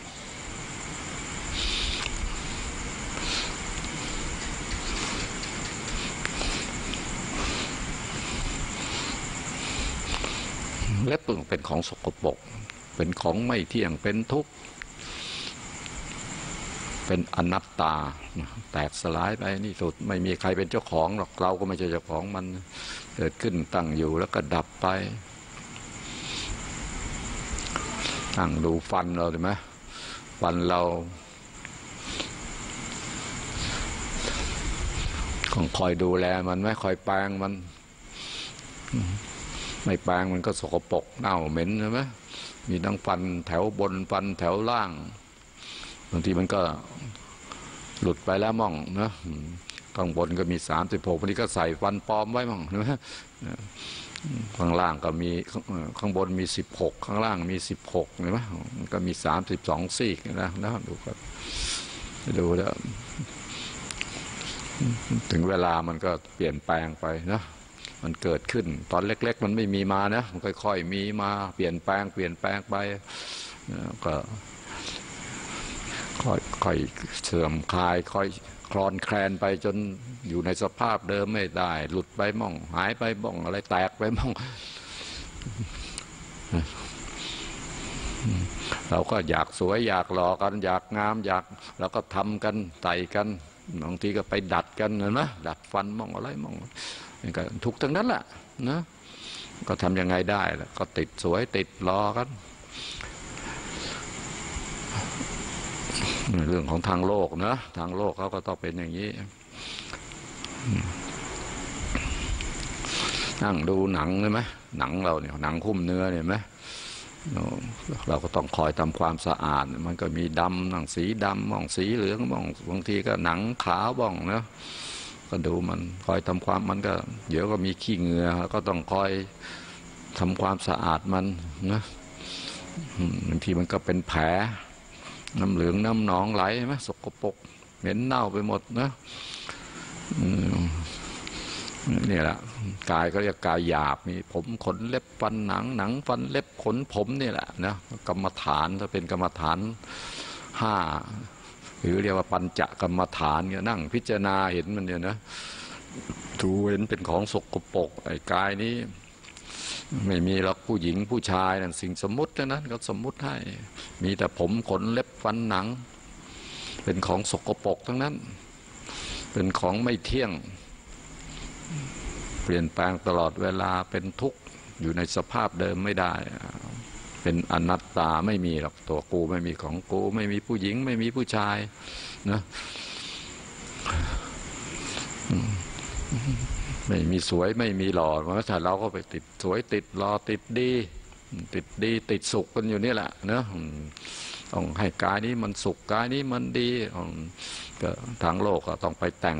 เล็บเป็นของสกปรกเป็นของไม่เที่ยงเป็นทุกข์เป็นอนัตตาแตกสลายไปนี่สุดไม่มีใครเป็นเจ้าของหรอกเราก็ไม่ใช่เจ้าของมันเกิดขึ้นตั้งอยู่แล้วก็ดับไปนั่งดูฟันเราใช่ไหมฟันเราต้องคอยดูแลมันไม่คอยแปลงมันไม่แปลงมันก็สกปรกเน่าเหม็นใช่ไหมมีทั้งฟันแถวบนฟันแถวล่างบางทีมันก็หลุดไปแล้วมั่งนะข้างบนก็มีสามสิบหกบางทีก็ใส่ฟันปลอมไว้มั่งใช่ไหมข้างล่างก็มีข้างบนมีสิบหกข้างล่างมีสิบหกเห็นไหมมันก็มีสามสิบสองซี่นะนะดูครับดูแล้วถึงเวลามันก็เปลี่ยนแปลงไปนะมันเกิดขึ้นตอนเล็กๆมันไม่มีมานะมันค่อยๆมีมาเปลี่ยนแปลงเปลี่ยนแปลงไปก็ค่อยๆเสื่อมคลายค่อยคลอนแคลนไปจนอยู่ในสภาพเดิมไม่ได้หลุดไปมั่งหายไปบ้องอะไรแตกไปมั่งเราก็อยากสวยอยากหล่อกันอยากงามอยากเราก็ทำกันไต่กันบางทีก็ไปดัดกันเห็นไหมดัดฟันมั่งอะไรมั่งนี่ก็ทุกทั้งนั้นแหละนะก็ทำยังไงได้ล่ะก็ติดสวยติดหล่อกันเรื่องของทางโลกนะทางโลกเขาก็ต้องเป็นอย่างนี้นั่งดูหนังใช่ไหมหนังเราเนี่ยหนังหุ้มเนื้อเนี่ยไหมเราก็ต้องคอยทำความสะอาดมันก็มีดำหนังสีดำบ้างสีเหลืองบ้างบางทีก็หนังขาวบ้างนะก็ดูมันคอยทำความมันก็เดี๋ยวก็มีขี้เหงื่อก็ต้องคอยทำความสะอาดมันนะบางทีมันก็เป็นแผลน้ำเหลืองน้ำหนองไหลไหมสกปรกเหม็นเน่าไปหมดนะนี่แหละกายก็เรียกกายหยาบมีผมขนเล็บฟันหนังหนังฟันเล็บขนผมนี่แหละนะกรรมฐานถ้าเป็นกรรมฐานห้าหรือเรียกว่าปัญจกรรมฐานเนี่ยนั่งพิจารณาเห็นมันเนี่ยนะดูเห็นเป็นของสกปรกไอ้กายนี้ไม่มีหรอกผู้หญิงผู้ชายนั่นสิ่งสมมุตินั้นเขาสมมุติให้มีแต่ผมขนเล็บฟันหนังเป็นของสกปรกทั้งนั้นเป็นของไม่เที่ยงเปลี่ยนแปลงตลอดเวลาเป็นทุกข์อยู่ในสภาพเดิมไม่ได้เป็นอนัตตาไม่มีหรอกตัวกูไม่มีของกูไม่มีผู้หญิงไม่มีผู้ชายนะไม่มีสวยไม่มีหล่อเพราะฉะนั้นเราก็ไปติดสวยติดหล่อติดดีติดดีติดสุขกันอยู่นี่แหละเนอะต้องให้กายนี้มันสุขกายนี้มันดีก็ทางโลกก็ต้องไปแต่ง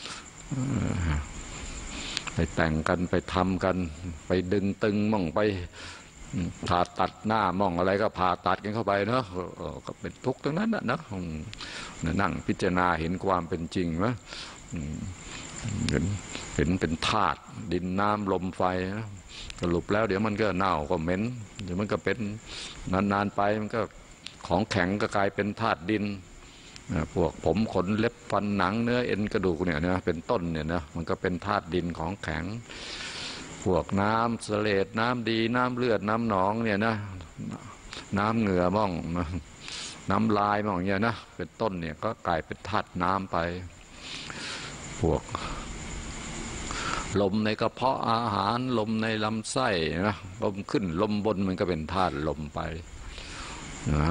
ไปแต่งกันไปทำกันไปดึงตึงมั่งไปผ่าตัดหน้ามั่งอะไรก็ผ่าตัดกันเข้าไปเนอะก็เป็นทุกข์ทั้งนั้นนะนะนั่งพิจารณาเห็นความเป็นจริงนะเห็นเห็นเป็นธาตุดินน้ำลมไฟนะสรุปแล้วเดี๋ยวมันก็เน่าก็เหม็นเดี๋ยวมันก็เป็นนานๆไปมันก็ของแข็งก็กลายเป็นธาตุดินพวกผมขนเล็บฟันหนังเนื้อเอ็นกระดูกเนี่ยนะเป็นต้นเนี่ยนะมันก็เป็นธาตุดินของแข็งพวกน้ำเสลดน้ำดีน้ำเลือดน้ำหนองเนี่ยนะน้ำเหงื่อบ้องน้ำลายบ้องเนี่ยนะเป็นต้นเนี่ยก็กลายเป็นธาตุน้ำไปพวกลมในกระเพาะอาหารลมในลำไส้นะลมขึ้นลมบนมันก็เป็นธาตุลมไปนะ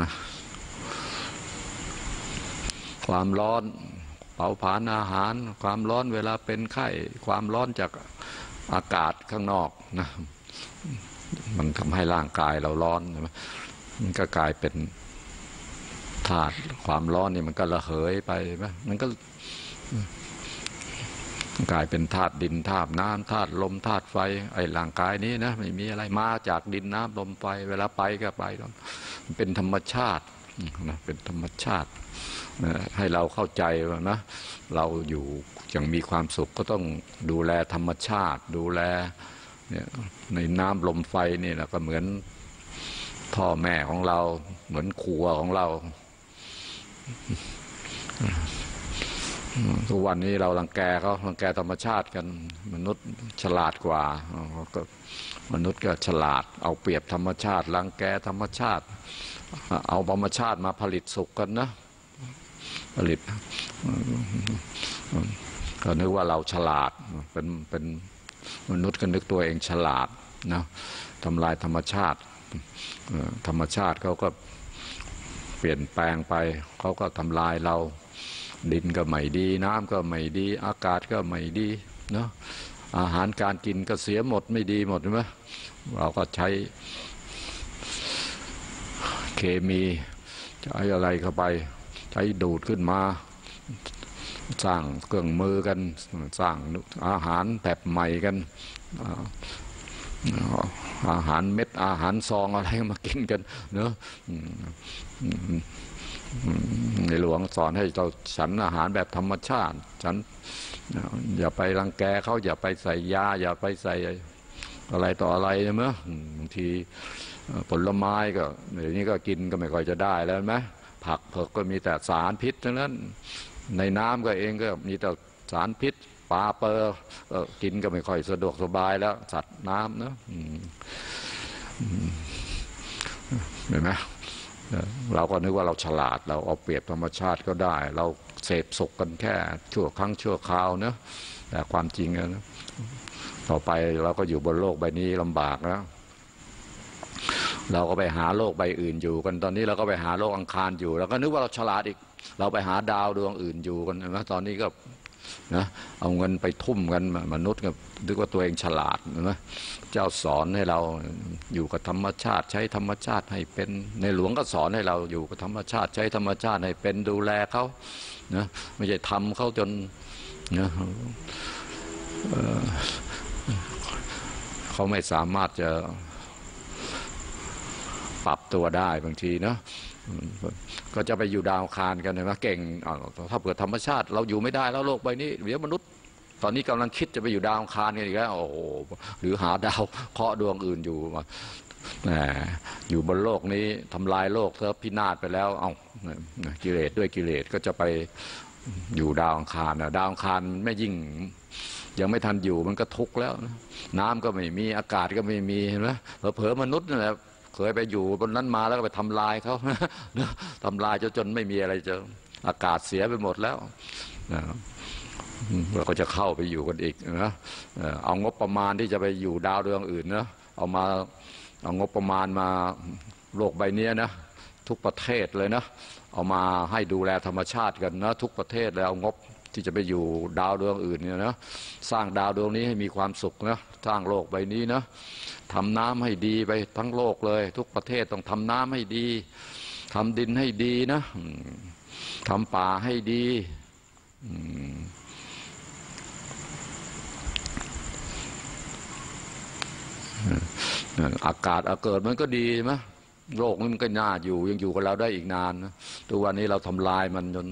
ความร้อนเผาผลาญอาหารความร้อนเวลาเป็นไข้ความร้อนจากอากาศข้างนอกนะมันทำให้ร่างกายเราร้อนใช่ไหมมันก็กลายเป็นธาตุความร้อนนี่มันก็ระเหยไปไหมมันก็กลายเป็นธาตุดินธาตุน้ำธาตุลมธาตุไฟไอ้ร่างกายนี้นะไม่มีอะไรมาจากดินน้ำลมไฟเวลาไปก็ไปมันเป็นธรรมชาตินะเป็นธรรมชาติให้เราเข้าใจว่านะเราอยู่อย่างมีความสุขก็ต้องดูแลธรรมชาติดูแลเนี่ยในน้ำลมไฟนี่แหละก็เหมือนพ่อแม่ของเราเหมือนครัวของเราทุกวันนี้เรารังแกเขารังแกธรรมชาติกันมนุษย์ฉลาดกว่าก็มนุษย์ก็ฉลาดเอาเปรียบธรรมชาติรังแกธรรมชาติเอาธรรมชาติมาผลิตสุขกันนะผลิตก็นึกว่าเราฉลาดเป็นเป็นมนุษย์ก็นึกตัวเองฉลาดนะทำลายธรรมชาติธรรมชาติเขาก็เปลี่ยนแปลงไปเขาก็ทำลายเราดินก็ไม่ดีน้ำก็ไม่ดีอากาศก็ไม่ดีเนาะอาหารการกินก็เสียหมดไม่ดีหมดใช่ไหมเราก็ใช้เคมีใช้อะไรเข้าไปใช้ดูดขึ้นมาสร้างเครื่องมือกันสร้างอาหารแบบใหม่กันอาหารเม็ดอาหารซองอะไรมากินกันเนอะในหลวงสอนให้เราฉันอาหารแบบธรรมชาติฉันอย่าไปรังแกเขาอย่าไปใส่ยาอย่าไปใส่อะไรต่ออะไรนะมั้ยบางทีผลไม้ก็เดี๋ยวนี้ก็กินก็ไม่ค่อยจะได้แล้วไหมผักเผือกก็มีแต่สารพิษทั้งนั้นในน้ำก็เองก็มีแต่สารพิษปลาเปอร์กินก็ไม่ค่อยสะดวกสบายแล้วสัตว์น้ำเนาะเห็นไหมเราก็นึกว่าเราฉลาดเราเอาเปรียบธรรมชาติก็ได้เราเสพสุขกันแค่ชั่วครั้งชั่วคราวเนะแต่ความจริงนะต่อไปเราก็อยู่บนโลกใบนี้ลำบากแล้วเราก็ไปหาโลกใบอื่นอยู่กันตอนนี้เราก็ไปหาโลกอังคารอยู่เราก็นึกว่าเราฉลาดอีกเราไปหาดาวดวงอื่นอยู่กันนะตอนนี้ก็นะเอาเงินไปทุ่มกันมนุษย์ก็นึกว่าตัวเองฉลาดนะเจ้าสอนให้เราอยู่กับธรรมชาติใช้ธรรมชาติให้เป็นในหลวงก็สอนให้เราอยู่กับธรรมชาติใช้ธรรมชาติให้เป็นดูแลเขานะไม่ใช่ทำเขาจนนะเขาไม่สามารถจะปรับตัวได้บางทีเนาะก็จะไปอยู่ดาวอังคารกันนะเก่งถ้าเปิดธรรมชาติเราอยู่ไม่ได้แล้วโลกใบนี้เดี๋ยวมนุษย์ตอนนี้กำลังคิดจะไปอยู่ดาวอังคารกันอีกแล้วโอ้โหหรือหาดาวเคราะห์ดวงอื่นอยู่มาอยู่บนโลกนี้ทำลายโลกเธอพินาศไปแล้วเอากิเลสด้วยกิเลสก็จะไปอยู่ดาวอังคารนะดาวอังคารไม่ยิ่งยังไม่ทันอยู่มันก็ทุกข์แล้วน้ำก็ไม่มีอากาศก็ไม่มีเห็นไหมเผลอๆมนุษย์นั่นแหละเคยไปอยู่บนนั้นมาแล้วก็ไปทำลายเขาทำลายจนจนไม่มีอะไรจะอากาศเสียไปหมดแล้วเราก็จะเข้าไปอยู่กันอีกนะเอางบประมาณที่จะไปอยู่ดาวดวงอื่นนะเอามาเอางบประมาณมาโลกใบนี้นะทุกประเทศเลยนะเอามาให้ดูแลธรรมชาติกันนะทุกประเทศเลยเอางบที่จะไปอยู่ดาวดวงอื่นเนี่ยนะสร้างดาวดวงนี้ให้มีความสุขนะสร้างโลกใบนี้นะทำน้ำให้ดีไปทั้งโลกเลยทุกประเทศต้องทำน้ำให้ดีทำดินให้ดีนะทำป่าให้ดีอากาศอากาศมันก็ดีไหมโลกมันก็น่าอยู่ยังอยู่กับเราได้อีกนานนะทุกวันนี้เราทำลายมันจน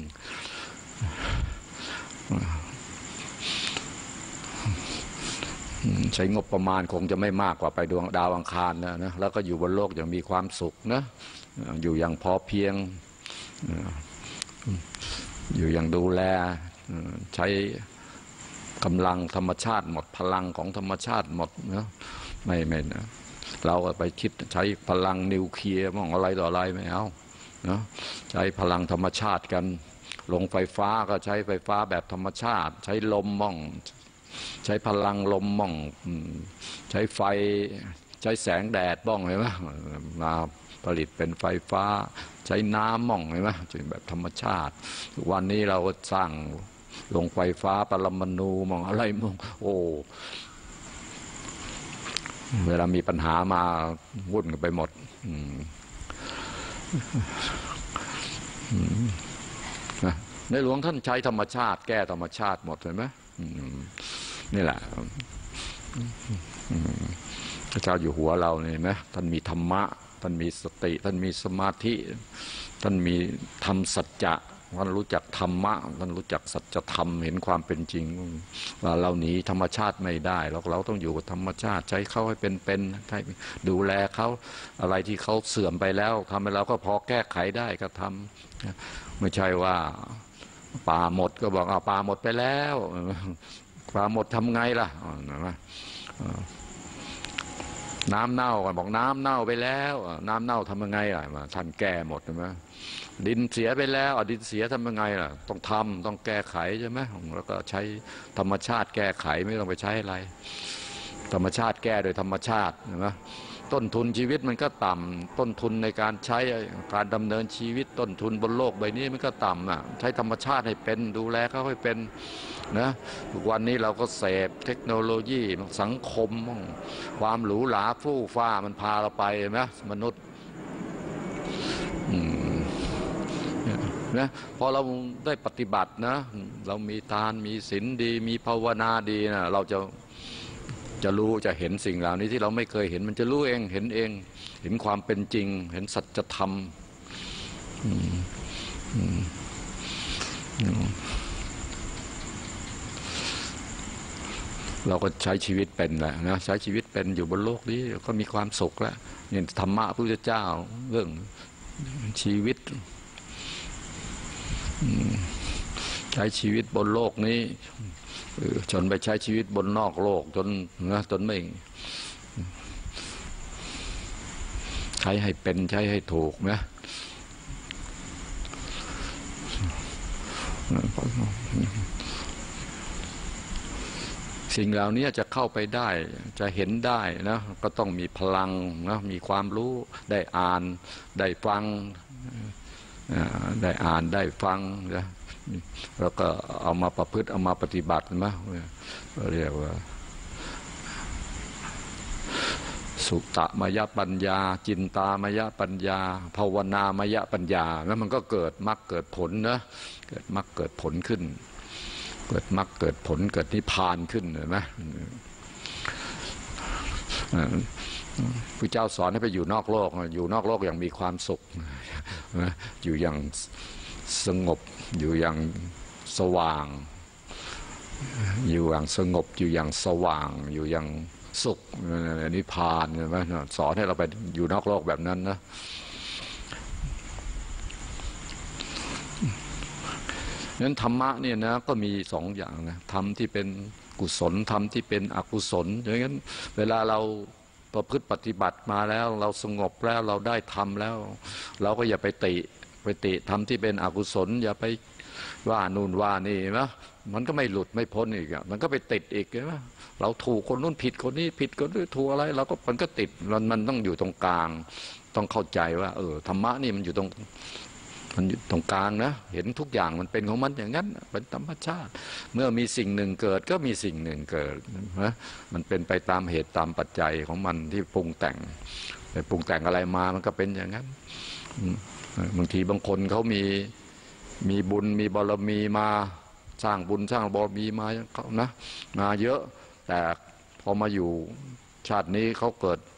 ใช้งบประมาณคงจะไม่มากกว่าไปดวงดาวอังคารนะนะแล้วก็อยู่บนโลกอย่างมีความสุขนะอยู่อย่างพอเพียงอยู่อย่างดูแลใช้กำลังธรรมชาติหมดพลังของธรรมชาติหมดนะไม่ไม่นะเราก็ไปคิดใช้พลังนิวเคลียร์มั่งอะไรต่ออะไรไม่เอานะใช้พลังธรรมชาติกันลงไฟฟ้าก็ใช้ไฟฟ้าแบบธรรมชาติใช้ลมมั่งใช้พลังลมมั่งใช้ไฟใช้แสงแดดบ้องเห็นไหมมาผลิตเป็นไฟฟ้าใช้น้ำมั่งเห็นไหมแบบธรรมชาติทุกวันนี้เราก็สร้างลงไฟฟ้าปรมาณูมั่งอะไรมั่งโอ้เวลามีปัญหามาวุ่นกันไปหมดในหลวงท่านใช้ธรรมชาติแก้ธรรมชาติหมดเห็นไหมนี่แหละพระเจ้าอยู่หัวเราเนี่ยไหมท่านมีธรรมะท่านมีสติท่านมีสมาธิท่านมีธรรมสัจจะท่านรู้จักธรรมะท่านรู้จักสัจธรรมเห็นความเป็นจริงว่าเราหนีธรรมชาติไม่ได้เราเราต้องอยู่กับธรรมชาติใช้เขาให้เป็นๆให้ดูแลเขาอะไรที่เขาเสื่อมไปแล้วทำให้เราก็พอแก้ไขได้ก็ทำไม่ใช่ว่าป่าหมดก็บอกเอาป่าหมดไปแล้วป่าหมดทำไงล่ะน้ำเน่ากันบอกน้ำเน่าไปแล้วน้ำเน่าทำยังไงล่ะท่านแก้หมดใช่ไหมดินเสียไปแล้วดินเสียทำยังไงล่ะต้องทำต้องแก้ไขใช่ไหมแล้วก็ใช้ธรรมชาติแก้ไขไม่ต้องไปใช้อะไรธรรมชาติแก้โดยธรรมชาติใช่ไหมต้นทุนชีวิตมันก็ต่ำต้นทุนในการใช้การดำเนินชีวิตต้นทุนบนโลกใบนี้มันก็ต่ำอ่ะใช้ธรรมชาติให้เป็นดูแลเขาให้เป็นนะทุกวันนี้เราก็เสพเทคโนโลยีสังคมความหรูหราฟู่ฟ้ามันพาเราไปนะมนุษย์นะพอเราได้ปฏิบัตินะเรามีทานมีศีลดีมีภาวนาดีนะเราจะจะรู้จะเห็นสิ่งเหล่านี้ที่เราไม่เคยเห็นมันจะรู้เองเห็นเองเห็นความเป็นจริงเห็นสัจธรรมเราก็ใช้ชีวิตเป็นแหละนะใช้ชีวิตเป็นอยู่บนโลกนี้ก็มีความสุขแล้วเนี่ยธรรมะพระพุทธเจ้าเรื่องชีวิตใช้ชีวิตบนโลกนี้จนไปใช้ชีวิตบนนอกโลกจนนะจนไม่ใช้ให้เป็นใช้ให้ถูกนะสิ่งเหล่านี้จะเข้าไปได้จะเห็นได้นะก็ต้องมีพลังนะมีความรู้ได้อ่านได้ฟังได้อ่านได้ฟังนะแล้วก็เอามาประพฤติเอามาปฏิบัตินะเรียกว่าสุตตมยปัญญาจินตามยปัญญาภาวนามยปัญญาแล้วมันก็เกิดมรรคเกิดผลนะเกิดมรรคเกิดผลขึ้นเกิดมรรคเกิดผลเกิดนิพพานขึ้นเห็นไหมพระเจ้าสอนให้ไปอยู่นอกโลกอยู่นอกโลกอย่างมีความสุขอยู่อย่างสงบอยู่อย่างสว่างอยู่อย่างสงบอยู่อย่างสว่างอยู่อย่างสุขนิพพานใช่ไหมสอนให้เราไปอยู่นอกโลกแบบนั้นนะนั้นธรรมะเนี่ยนะก็มีสองอย่างนะธรรมที่เป็นกุศลธรรมที่เป็นอกุศลอย่างนั้นเวลาเราประพฤติปฏิบัติมาแล้วเราสงบแล้วเราได้ทำแล้วเราก็อย่าไปติไปติทำที่เป็นอกุศลอย่าไปว่านู่นว่านี่นะมันก็ไม่หลุดไม่พ้นอีกมันก็ไปติดอีกนะเราถูกคนนู้นผิดคนนี้ผิดคนนี้ถูกอะไรเราก็มันก็ติดมันมันต้องอยู่ตรงกลางต้องเข้าใจว่าเออธรรมะนี่มันอยู่ตรงมันอยู่ตรงกลางนะเห็นทุกอย่างมันเป็นของมันอย่างนั้นเป็นธรรมชาติเมื่อมีสิ่งหนึ่งเกิดก็มีสิ่งหนึ่งเกิดนะมันเป็นไปตามเหตุตามปัจจัยของมันที่ปรุงแต่งไปปรุงแต่งอะไรมามันก็เป็นอย่างนั้นบางทีบางคนเขามีมีบุญมีบารมีมาสร้างบุญสร้างบารมีมาเขานะมาเยอะแต่พอมาอยู่ชาตินี้เขาเกิด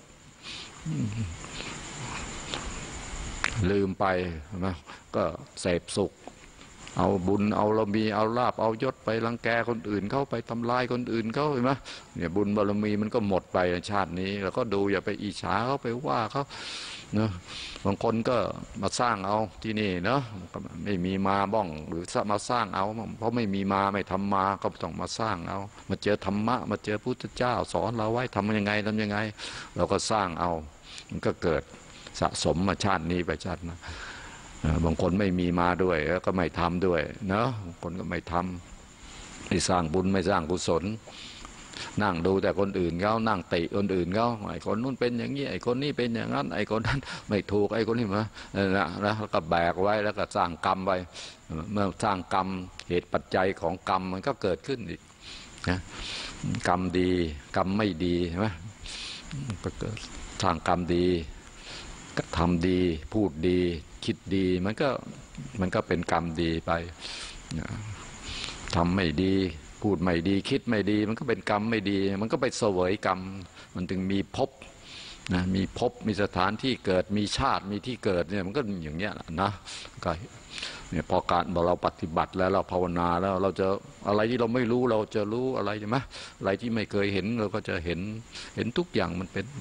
ลืมไปนะก็เสพสุขเอาบุญเอาบารมีเอาลาภเอายศไปรังแกคนอื่นเขาไปทำลายคนอื่นเขาเห็นไหมเนี่ยบุญบารมีมันก็หมดไปในชาตินี้แล้วก็ดูอย่าไปอิจฉาเขาไปว่าเขาเนาะบางคนก็มาสร้างเอาที่นี่เนาะไม่มีมาบ้องหรือมาสร้างเอาเพราะไม่มีมาไม่ทำมาก็ต้องมาสร้างเอามาเจอธรรมะมาเจอพุทธเจ้าสอนเราไว้ทำยังไงทำยังไงเราก็สร้างเอามันก็เกิดสะสมมาชาตินี้ไปชาตินะบางคนไม่มีมาด้วยแล้วก็ไม่ทำด้วยเนาะบางคนก็ไม่ทำไม่สร้างบุญไม่สร้างกุศลนั่งดูแต่คนอื่นเขานั่งติคนอื่นเขาไอ้คนนู้นเป็นอย่างนี้ไอ้คนนี้เป็นอย่างนั้นไอ้คนนั้นไม่ถูกไอ้คนนี้มานะแล้วก็แบกไว้แล้วก็สร้างกรรมไว้เมื่อสร้างกรรมเหตุปัจจัยของกรรมมันก็เกิดขึ้นอีกนะกรรมดีกรรมไม่ดีใช่ไหมก็เกิดสร้างกรรมดีทำดีพูดดีคิดดีมันก็มันก็เป็นกรรมดีไปทำไม่ดีพูดไม่ดีคิดไม่ดีมันก็เป็นกรรมไม่ดีมันก็ไปเสวยกรรมมันถึงมีภพนะมีภพมีสถานที่เกิดมีชาติมีที่เกิดเนี่ยมันก็อย่างเนี้ยนะก็เนี่ยพอการเราปฏิบัติแล้วเราภาวนาแล้วเราจะอะไรที่เราไม่รู้เราจะรู้อะไรใช่ไหมอะไรที่ไม่เคยเห็นเราก็จะเห็นเห็นทุกอย่างมันเป็น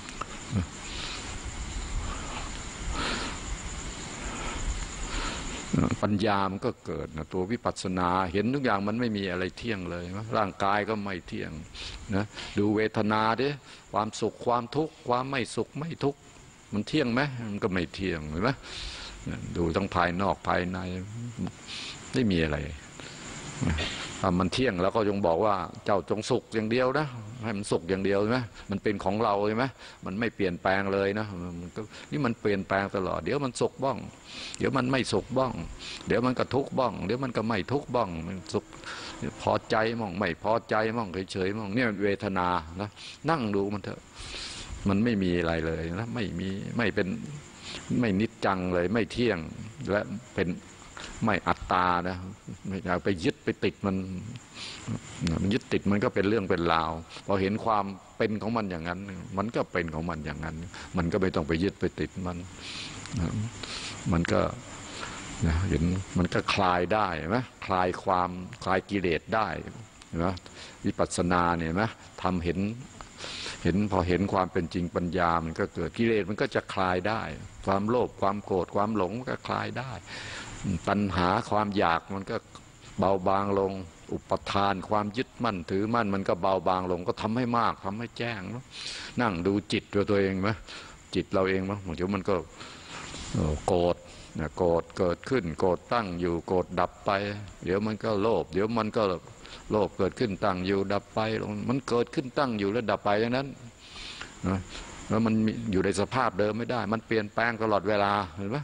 ปัญญามันก็เกิดนะตัววิปัสสนาเห็นทุกอย่างมันไม่มีอะไรเที่ยงเลยนะร่างกายก็ไม่เที่ยงนะดูเวทนาดิความสุขความทุกข์ความไม่สุขไม่ทุกข์มันเที่ยงไหมมันก็ไม่เที่ยงเห็นไหมดูทั้งภายนอกภายในไม่มีอะไรถ้ามันเที่ยงแล้วก็จงบอกว่าเจ้าจงสุขอย่างเดียวนะให้มันสุขอย่างเดียวใช่ไหมมันเป็นของเราใช่ไหมมันไม่เปลี่ยนแปลงเลยนะมันก็นี่มันเปลี่ยนแปลงตลอดเดี๋ยวมันสุขบ้างเดี๋ยวมันไม่สุขบ้างเดี๋ยวมันก็ทุกข์บ้างเดี๋ยวมันก็ไม่ทุกข์บ้างมันสุขพอใจมั่งไม่พอใจมั่งเฉยๆมั่งเนี่ยเวทนานะนั่งดูมันเถอะมันไม่มีอะไรเลยนะไม่มีไม่เป็นไม่นิจจังเลยไม่เที่ยงและเป็นไม่อัตตานะไม่เอาไปยึดไปติดมันมันยึดติดมันก็เป็นเรื่องเป็นราวพอเห็นความเป็นของมันอย่างนั้นมันก็เป็นของมันอย่างนั้น มันก็ไม่ต้องไปยึดไปติดมันมันก็เห็นมันก็คลายได้ไหมคลายความคลายกิเลสได้เห็นไหมวิปัสสนาเนี่ยไหมทำเห็นเห็นพอเห็นความเป็นจริงปัญญามันก็เกิดกิเลสมันก็จะคลายได้ความโลภความโกรธความหลงมันก็คลายได้ตัณหาความอยากมันก็เบาบางลงอุปทานความยึดมั่นถือมั่นมันก็เบาบางลงก็ทำให้มากทำให้แจ้งนั่งดูจิตตัวตัวเองไหมจิตเราเองมั้งเดี๋ยวมันก็โกรธโกรธเกิดขึ้นโกรธตั้งอยู่โกรธดับไปเดี๋ยวมันก็โลภเดี๋ยวมันก็โลภเกิดขึ้นตั้งอยู่ดับไปมันเกิดขึ้นตั้งอยู่แล้วดับไปอย่างนั้นแล้วมันอยู่ในสภาพเดิมไม่ได้มันเปลี่ยนแปลงตลอดเวลาเห็นไหม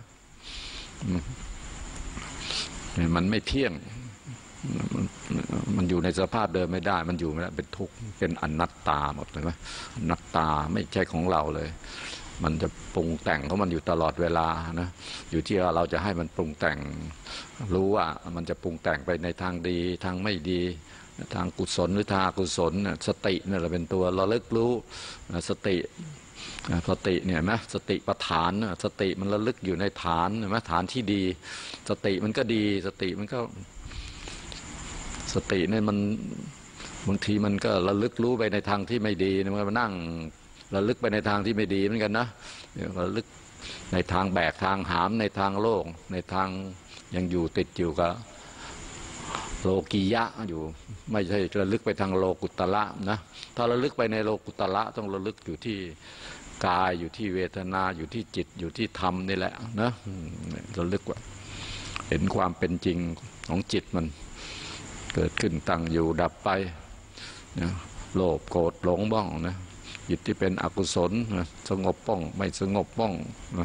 มันไม่เที่ยงมันอยู่ในสภาพเดิมไม่ได้มันอยู่ไม่ได้เป็นทุกข์เป็นอนัตตาหมดเลยไหมอนัตตาไม่ใช่ของเราเลยมันจะปรุงแต่งของมันอยู่ตลอดเวลานะอยู่ที่เราจะให้มันปรุงแต่งรู้ว่ามันจะปรุงแต่งไปในทางดีทางไม่ดีทางกุศลหรือทางอกุศลสตินี่แหละเป็นตัวระลึกรู้สติสติเนี่ยไหมสติปัฏฐานสติมันระลึกอยู่ในฐานเห็นไหมฐานที่ดีสติมันก็ดีสติมันก็สติเนี่ยมันบางทีมันก็ระลึกรู้ไปในทางที่ไม่ดีมันมานั่งระลึกไปในทางที่ไม่ดีเหมือนกันนะระลึกในทางแบกทางหามในทางโลกในทางยังอยู่ติดอยู่กับโลกียะอยู่ไม่ใช่ระลึกไปทางโลกุตละนะถ้าระลึกไปในโลกุตละต้องระลึกอยู่ที่กายอยู่ที่เวทนาอยู่ที่จิตอยู่ที่ธรรมนี่แหละนะระลึกว่าเห็นความเป็นจริงของจิตมันเกิดขึ้นตั้งอยู่ดับไปนะโลภโกรธหลงบ้องนะจิตที่เป็นอกุศลนะสงบบ้องไม่สงบบ้องนะ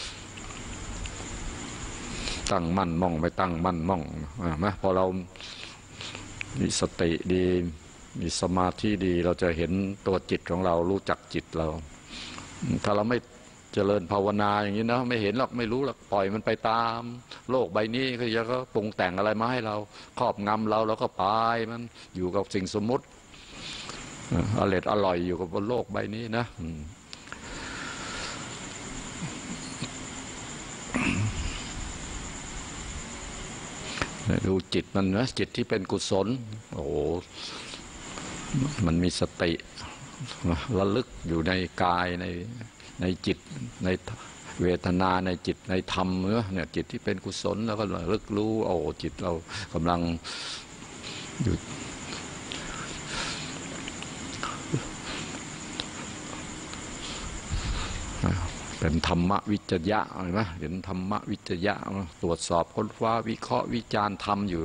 ตั้งมั่นมั่งไม่ตั้งมั่นมั่งนะพอเรามีสติดีมีสมาธิดีเราจะเห็นตัวจิตของเรารู้จักจิตเราถ้าเราไม่เจริญภาวนาอย่างนี้นะไม่เห็นหรอกไม่รู้หรอกปล่อยมันไปตามโลกใบนี้ก็จะก็ปรุงแต่งอะไรมาให้เราครอบงำเราแล้วก็ปล่อยมันอยู่กับสิ่งสมมุติอร่อยอร่อยอยู่กับบนโลกใบนี้นะดูจิตมันนะจิตที่เป็นกุศลโอ้มันมีสติระลึกอยู่ในกายในในจิตในเวทนาในจิตในธรรมเนี่ยจิตที่เป็นกุศลแล้วก็ระลึกรู้โอ้จิตเรากำลังอยู่เป็นธรรมวิจยะเห็นไหมเห็นธรรมวิจยะตรวจสอบค้นคว้าวิเคราะห์วิจารณ์ธรรมอยู่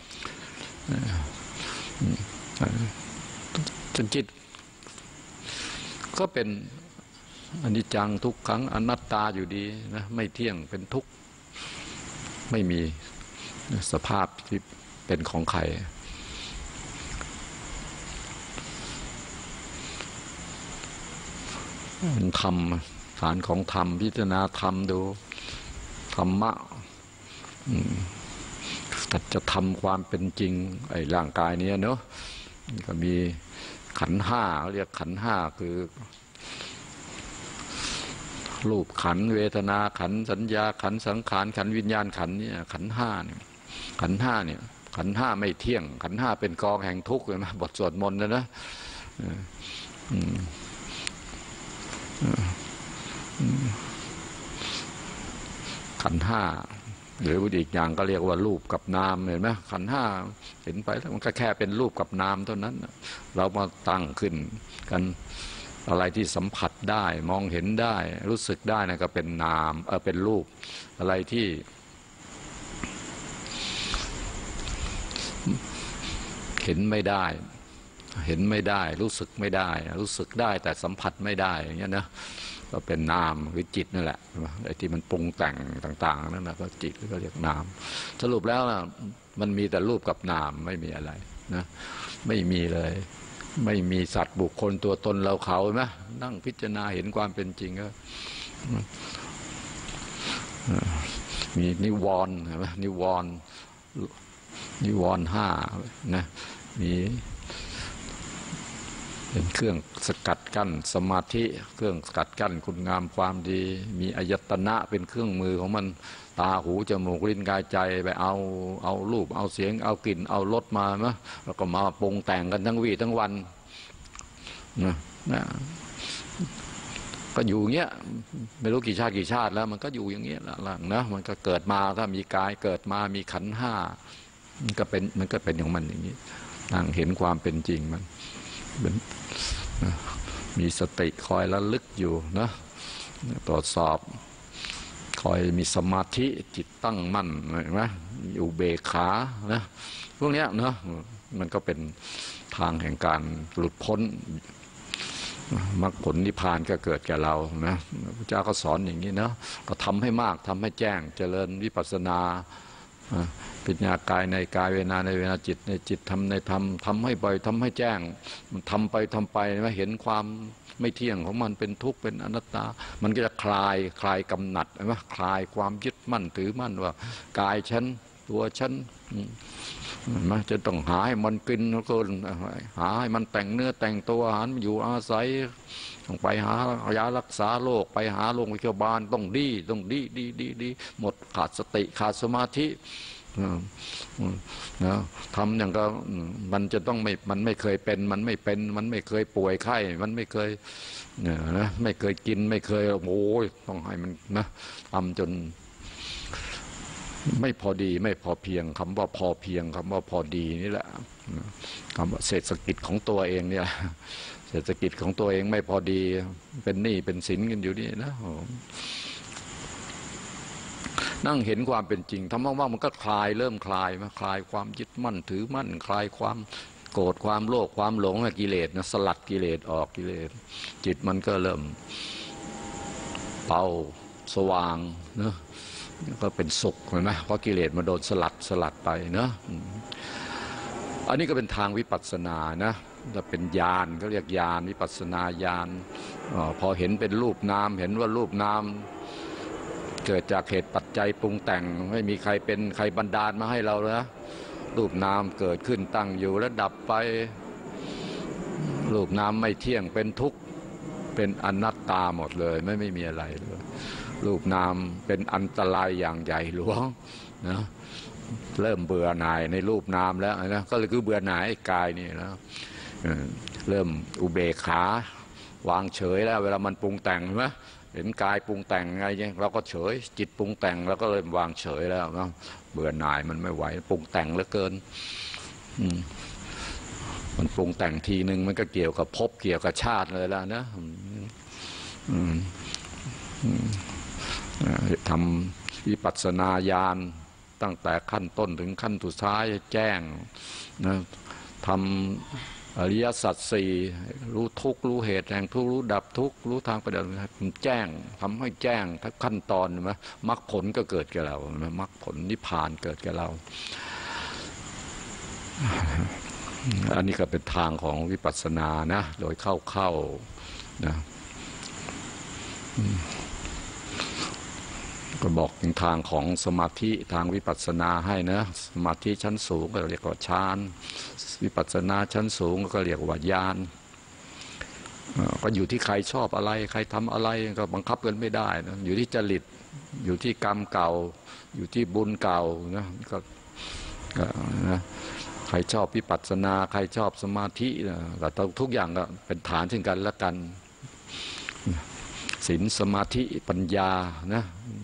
จนจิตก็เป็นอนิจจังทุกขังอนัตตาอยู่ดีนะไม่เที่ยงเป็นทุกข์ไม่มีสภาพที่เป็นของใครเป็นธรรมฐานของธรรมพิจารณาธรรมดูธรรมะตัดจะทำความเป็นจริงไอ้ร่างกายนี้เนอะก็มีขันธ์ห้าเขาเรียกขันธ์ห้าคือรูปขันธ์เวทนาขันธ์สัญญาขันธ์สังขารขันธ์วิญญาณขันธ์เนี่ยขันธ์ห้าเนี่ยขันธ์ห้าเนี่ยขันธ์ห้าไม่เที่ยงขันธ์ห้าเป็นกองแห่งทุกข์เลยนะบทสวดมนต์นะนะขันธ์ห้าหรืออีกอย่างก็เรียกว่ารูปกับนามเห็นไหมขันธ์ห้าเห็นไปแล้วมันก็แค่เป็นรูปกับนามเท่านั้นเรามาตั้งขึ้นกันอะไรที่สัมผัสได้มองเห็นได้รู้สึกได้นะก็เป็นนามเออเป็นรูปอะไรที่เห็นไม่ได้เห็นไม่ได้รู้สึกไม่ได้รู้สึกได้แต่สัมผัสไม่ได้อย่างเงี้ยนะก็เป็นนามหรือจิตนั่นแหละไอ้ที่มันปรุงแต่งต่างๆนั่นนะก็จิตก็เรียกนามสรุปแล้วนะมันมีแต่รูปกับนามไม่มีอะไรนะไม่มีเลยไม่มีสัตว์บุคคลตัวตนเราเขาไหมนั่งพิจารณาเห็นความเป็นจริงก็มีนิวรณ์ใช่ไหมนิวรณ์นิวรณ์ห้านะมีเป็นเครื่องสกัดกั้นสมาธิเครื่องสกัดกั้นคุณงามความดีมีอายตนะเป็นเครื่องมือของมันตาหูจมูกลิ้นกายใจไปเอาเอารูปเอาเสียงเอากลิ่นเอารสมาไหมแล้วก็มาปรุงแต่งกันทั้งวี่ทั้งวันนะนะก็อยู่เงี้ยไม่รู้กี่ชาติกี่ชาติแล้วมันก็อยู่อย่างเงี้ยละนะมันก็เกิดมาถ้ามีกายเกิดมามีขันธ์ห้ามันก็เป็นมันก็เป็นของมันอย่างนี้นั่งเห็นความเป็นจริงมันมีสติคอยระลึกอยู่นะตรวจสอบคอยมีสมาธิจิตตั้งมั่นเห็นไหมอุเบกขานะพวกนี้เนาะมันก็เป็นทางแห่งการหลุดพ้นมรรคผลนิพพานก็เกิดแก่เรานะพระเจ้าก็สอนอย่างนี้เนาะก็ทำให้มากทำให้แจ้งเจริญวิปัสสนาปัญญากายในกายเวทนาในเวทนาจิตในจิตทำในธรรมทำให้บ่อยทำให้แจ้งมันทำไปทำไปมาเห็นความไม่เที่ยงของมันเป็นทุกข์เป็นอนัตตามันก็จะคลายคลายกำหนัดใช่ไหมคลายความยึดมั่นถือมั่นว่ากายฉันตัวฉันมันจะต้องหาให้มันกินแล้วก็หาให้มันแต่งเนื้อแต่งตัวหาอยู่อาศัยต้องไปหายารักษาโรคไปหาโรงพยาบาลต้องดีต้องดีดีดีดีหมดขาดสติขาดสมาธินะทำอย่างก็มันจะต้องไม่มันไม่เคยเป็นมันไม่เป็นมันไม่เคยป่วยไข้มันไม่เคยเนี่ยนะไม่เคยกินไม่เคยโอ้ยต้องให้มันนะทำจนไม่พอดีไม่พอเพียงคำว่าพอเพียงคำว่าพอดีนี่แหละคำว่าเศรษฐกิจของตัวเองเนี่ยเศรษฐกิจของตัวเองไม่พอดีเป็นหนี้เป็นสินกันอยู่นี่นะนั่งเห็นความเป็นจริงทำว่างๆมันก็คลายเริ่มคลายมาคลายความยึดมั่นถือมั่นคลายความโกรธความโลภความหลงกิเลสนะสลัดกิเลสออกกิเลสจิตมันก็เริ่มเบาสว่างเนอะก็เป็นสุขเห็นไหมเพราะกิเลสมันโดนสลัดสลัดไปเนอะอันนี้ก็เป็นทางวิปัสสนานะจะเป็นญาณเขาเรียกญาณวิปัสสนาญาณพอเห็นเป็นรูปนามเห็นว่ารูปนามเกิดจากเหตุปัจจัยปรุงแต่งไม่มีใครเป็นใครบันดาลมาให้เรานะรูปนามเกิดขึ้นตั้งอยู่แล้วดับไปรูปนามไม่เที่ยงเป็นทุกข์เป็นอนัตตาหมดเลยไม่ไม่มีอะไรเลยรูปนามเป็นอันตรายอย่างใหญ่หลวงนะเริ่มเบื่อหน่ายในรูปนามแล้วนะก็เลยคือเบื่อหน่ายกายนี่แล้วเริ่มอุเบกขาวางเฉยแล้วเวลามันปรุงแต่งใช่ไหมเห็นกายปรุงแต่งไงเราก็เฉยจิตปรุงแต่งเราก็เลยวางเฉยแล้วนะเบื่อหน่ายมันไม่ไหวปรุงแต่งเหลือเกินมันปรุงแต่งทีนึงมันก็เกี่ยวกับภพเกี่ยวกับชาติเลยแล้วนะทำวิปัสสนาญาณตั้งแต่ขั้นต้นถึงขั้นสุดท้ายแจ้งนะทำอริยสัจสี่รู้ทุกข์รู้เหตุแห่งทุกข์รู้ดับทุกข์รู้ทางปฏิบัติแจ้งทำให้แจ้งทั้งขั้นตอนนะมรรคผลก็เกิดแก่เรามรรคผลนิพพานเกิดแก่เราอันนี้ก็เป็นทางของวิปัสสนานะโดยเข้าๆนะก็บอกถึงทางของสมาธิทางวิปัสสนาให้นะสมาธิชั้นสูงก็เรียกว่าฌานวิปัสสนาชั้นสูงก็เรียกว่าญาณก็อยู่ที่ใครชอบอะไรใครทำอะไรก็บังคับกันไม่ได้นะอยู่ที่จริตอยู่ที่กรรมเก่าอยู่ที่บุญเก่านะก็นะใครชอบวิปัสสนาใครชอบสมาธินะแต่ทุกอย่างก็เป็นฐานซึ่งกันและกันศีลสมาธิปัญญานะ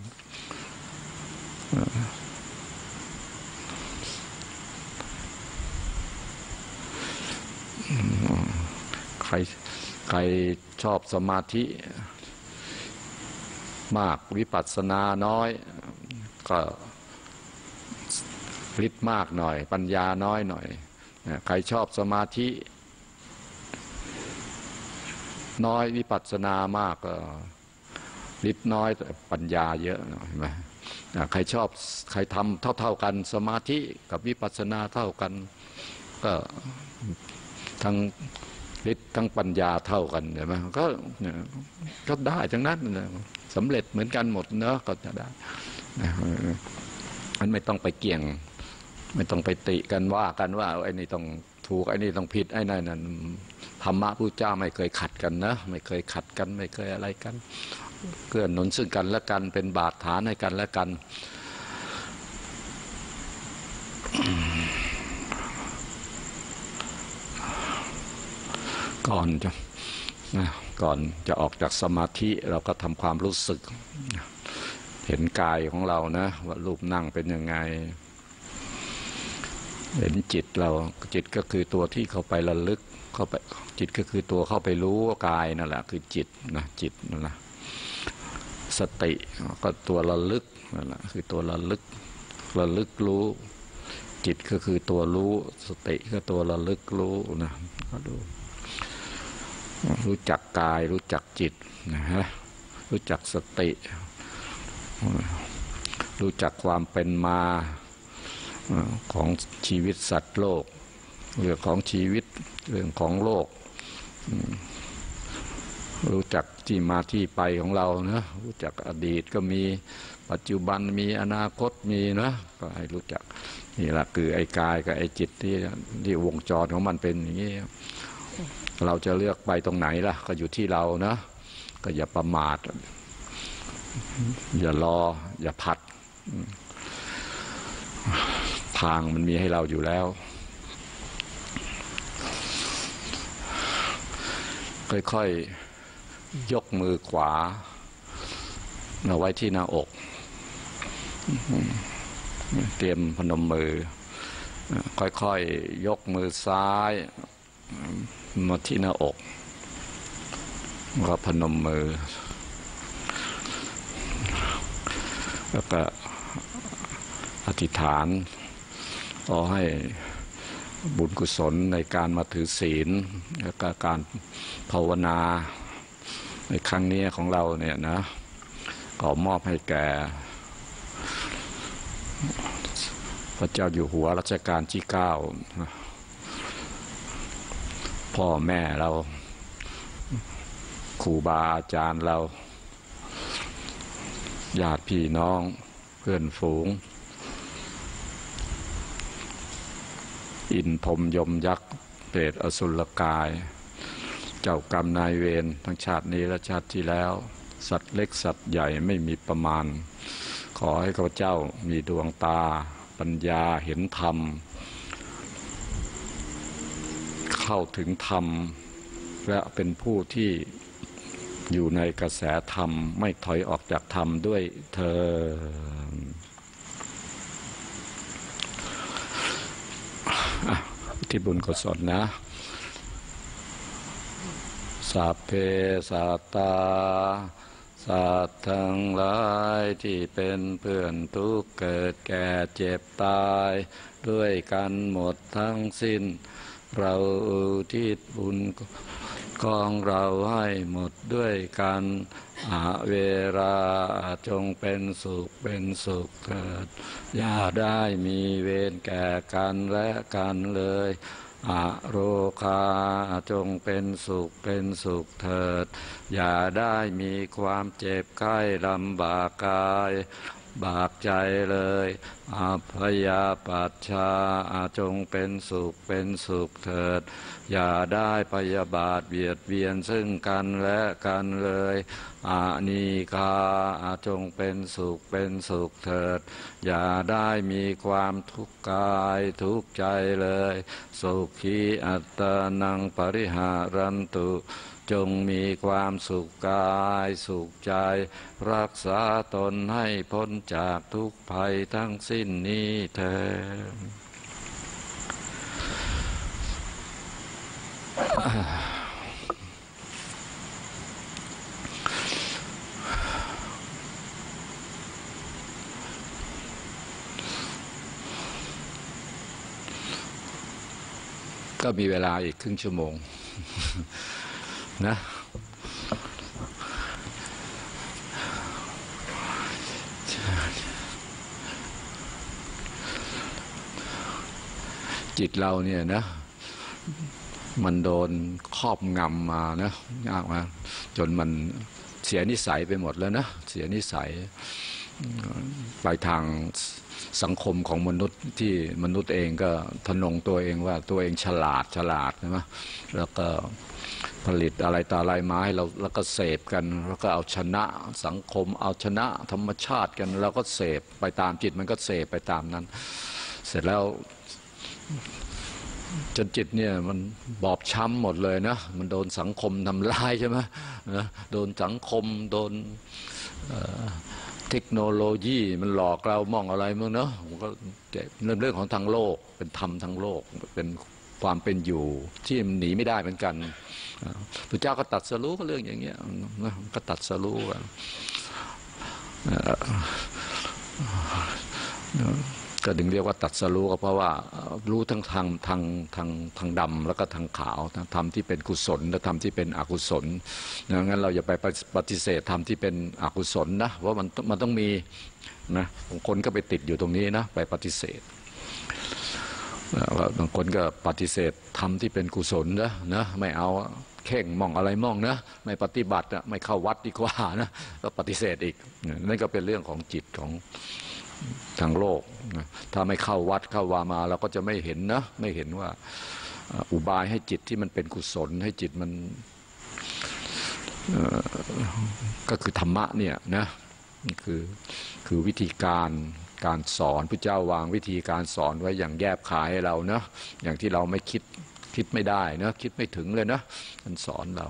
ใครใครชอบสมาธิมากวิปัสสนาน้อยก็ฤทธิ์มากหน่อยปัญญาน้อยหน่อยใครชอบสมาธิน้อยวิปัสสนามากก็ฤทธิ์น้อยแต่ปัญญาเยอะเห็นไหมใครชอบใครทำเท่าๆกันสมาธิกับวิปัสสนาเท่ากันก็ทั้งฤทธิ์ทั้งปัญญาเท่ากันเห็นไหมก็ก็ได้ทั้งนั้นสำเร็จเหมือนกันหมดเนอะก็จะได้มันไม่ต้องไปเกี่ยงไม่ต้องไปติกันว่ากันว่าไอ้นี่ต้องถูกไอ้นี่ต้องผิดไอ้นั่นนั่นธรรมะพุทธเจ้าไม่เคยขัดกันนะไม่เคยขัดกันไม่เคยอะไรกันเกื้อหนุนซึ่งกันและกันเป็นบาดฐานให้กันและกันก่อนจะนะก่อนจะออกจากสมาธิเราก็ทำความรู้สึกเห็นกายของเรานะว่ารูปนั่งเป็นยังไงเห็นจิตเราจิตก็คือตัวที่เข้าไประลึกเข้าไปจิตก็คือตัวเข้าไปรู้ว่ากายนั่นแหละคือจิตนะจิตนั่นแหละสติก็ตัวระลึกนั่นแหละคือตัวระลึกระลึกรู้จิตก็คือตัวรู้สติก็ตัวระลึกรู้นะก็ดูรู้จักกายรู้จักจิตนะฮะรู้จักสติรู้จักความเป็นมาของชีวิตสัตว์โลกเรื่องของชีวิตเรื่องของโลกรู้จักที่มาที่ไปของเรานะรู้จักอดีตก็มีปัจจุบันมีอนาคตมีนะก็ให้รู้จักนี่แหละคือไอ้กายกับไอ้จิตที่ที่วงจรของมันเป็นอย่างนี้เราจะเลือกไปตรงไหนล่ะก็อยู่ที่เรานะก็อย่าประมาทอย่ารออย่าผัดทางมันมีให้เราอยู่แล้วค่อยๆยกมือขวาเอาไว้ที่หน้าอกเตรียมพนมมือค่อยๆยกมือซ้ายมาที่หน้าอกก็พนมมือแล้วก็อธิษฐานขอให้บุญกุศลในการมาถือศีลและการภาวนาในครั้งนี้ของเราเนี่ยนะขอมอบให้แก่พระเจ้าอยู่หัวรัชกาลที่เก้าพ่อแม่เราครูบาอาจารย์เราญาติพี่น้องเพื่อนฝูงอินพรหมยมยักษ์เปรตอสุรกายเจ้ากรรมนายเวรทั้งชาตินี้และชาติที่แล้วสัตว์เล็กสัตว์ใหญ่ไม่มีประมาณขอให้ข้าพเจ้ามีดวงตาปัญญาเห็นธรรมเข้าถึงธรรมและเป็นผู้ที่อยู่ในกระแสธรรมไม่ถอยออกจากธรรมด้วยเธอที่บุญกุศลนะสัพเพสัตตาสัตว์ทั้งหลายที่เป็นเพื่อนทุกข์เกิดแก่เจ็บตายด้วยกันหมดทั้งสิ้นเราอุทิศบุญของเราให้หมดด้วยกันอาเวราจงเป็นสุขเป็นสุขเถิดอย่าได้มีเวรแก่กันและกันเลยอโรคาจงเป็นสุขเป็นสุขเถิดอย่าได้มีความเจ็บไข้ลำบากกายบากใจเลยอาพยาปัชชาจงเป็นสุขเป็นสุขเถิดอย่าได้พยาบาทเบียดเบียนซึ่งกันและกันเลยอานีคาจงเป็นสุขเป็นสุขเถิดอย่าได้มีความทุกข์กายทุกข์ใจเลยสุขีอัตตนังปริหารันตุจงมีความสุขกายสุขใจรักษาตนให้พ้นจากทุกภัยทั้งสิ้นนี้เถิดก็มีเวลาอีกครึ่งชั่วโมงนะจิตเราเนี่ยนะมันโดนครอบงำมานะยากมาจนมันเสียนิสัยไปหมดแล้วนะเสียนิสัยไปทางสังคมของมนุษย์ที่มนุษย์เองก็ทะนงตัวเองว่าตัวเองฉลาดฉลาดใช่ไหมแล้วก็ผลิตอะไรต่ออะไรมาให้เราแล้วก็เสพกันแล้วก็เอาชนะสังคมเอาชนะธรรมชาติกันแล้วก็เสพไปตามจิตมันก็เสพไปตามนั้นเสร็จแล้วจนจิตเนี่ยมันบอบช้ำหมดเลยนะมันโดนสังคมทำร้ายใช่ไหมนะโดนสังคมโดนเทคโนโลยีมันหลอกเรามองอะไรมั้งเนาะมันก็เรื่องเรื่องของทางโลกเป็นธรรมทางโลกเป็นความเป็นอยู่ที่มันหนีไม่ได้เหมือนกันพระเจ้าก็ตัดสรู้ก็เรื่องอย่างเงี้ยก็ตัดสรู้ก็ดึงเรียกว่าตัดสรู้ก็เพราะว่ารู้ทั้งทางทางทางทางดำแล้วก็ทางขาวธรรมที่เป็นกุศลและธรรมที่เป็นอกุศลดังนั้นเราอย่าไปปฏิเสธธรรมที่เป็นอกุศลนะว่ามันมันต้องมีนะบางคนก็ไปติดอยู่ตรงนี้นะไปปฏิเสธบางคนก็ปฏิเสธธรรมที่เป็นกุศลนะนะไม่เอาเข่งมองอะไรมองนะไม่ปฏิบัติไม่เข้าวัดดีกว่านะก็ปฏิเสธอีกนั่นก็เป็นเรื่องของจิตของทางโลกถ้าไม่เข้าวัดเข้าวามาเราก็จะไม่เห็นนะไม่เห็นว่าอุบายให้จิตที่มันเป็นกุศลให้จิตมันก็คือธรรมะเนี่ยนะนี่คือคือวิธีการการสอนพระเจ้าวางวิธีการสอนไว้อย่างแยบคายให้เราเนาะอย่างที่เราไม่คิดคิดไม่ได้นะคิดไม่ถึงเลยนะท่านสอนเรา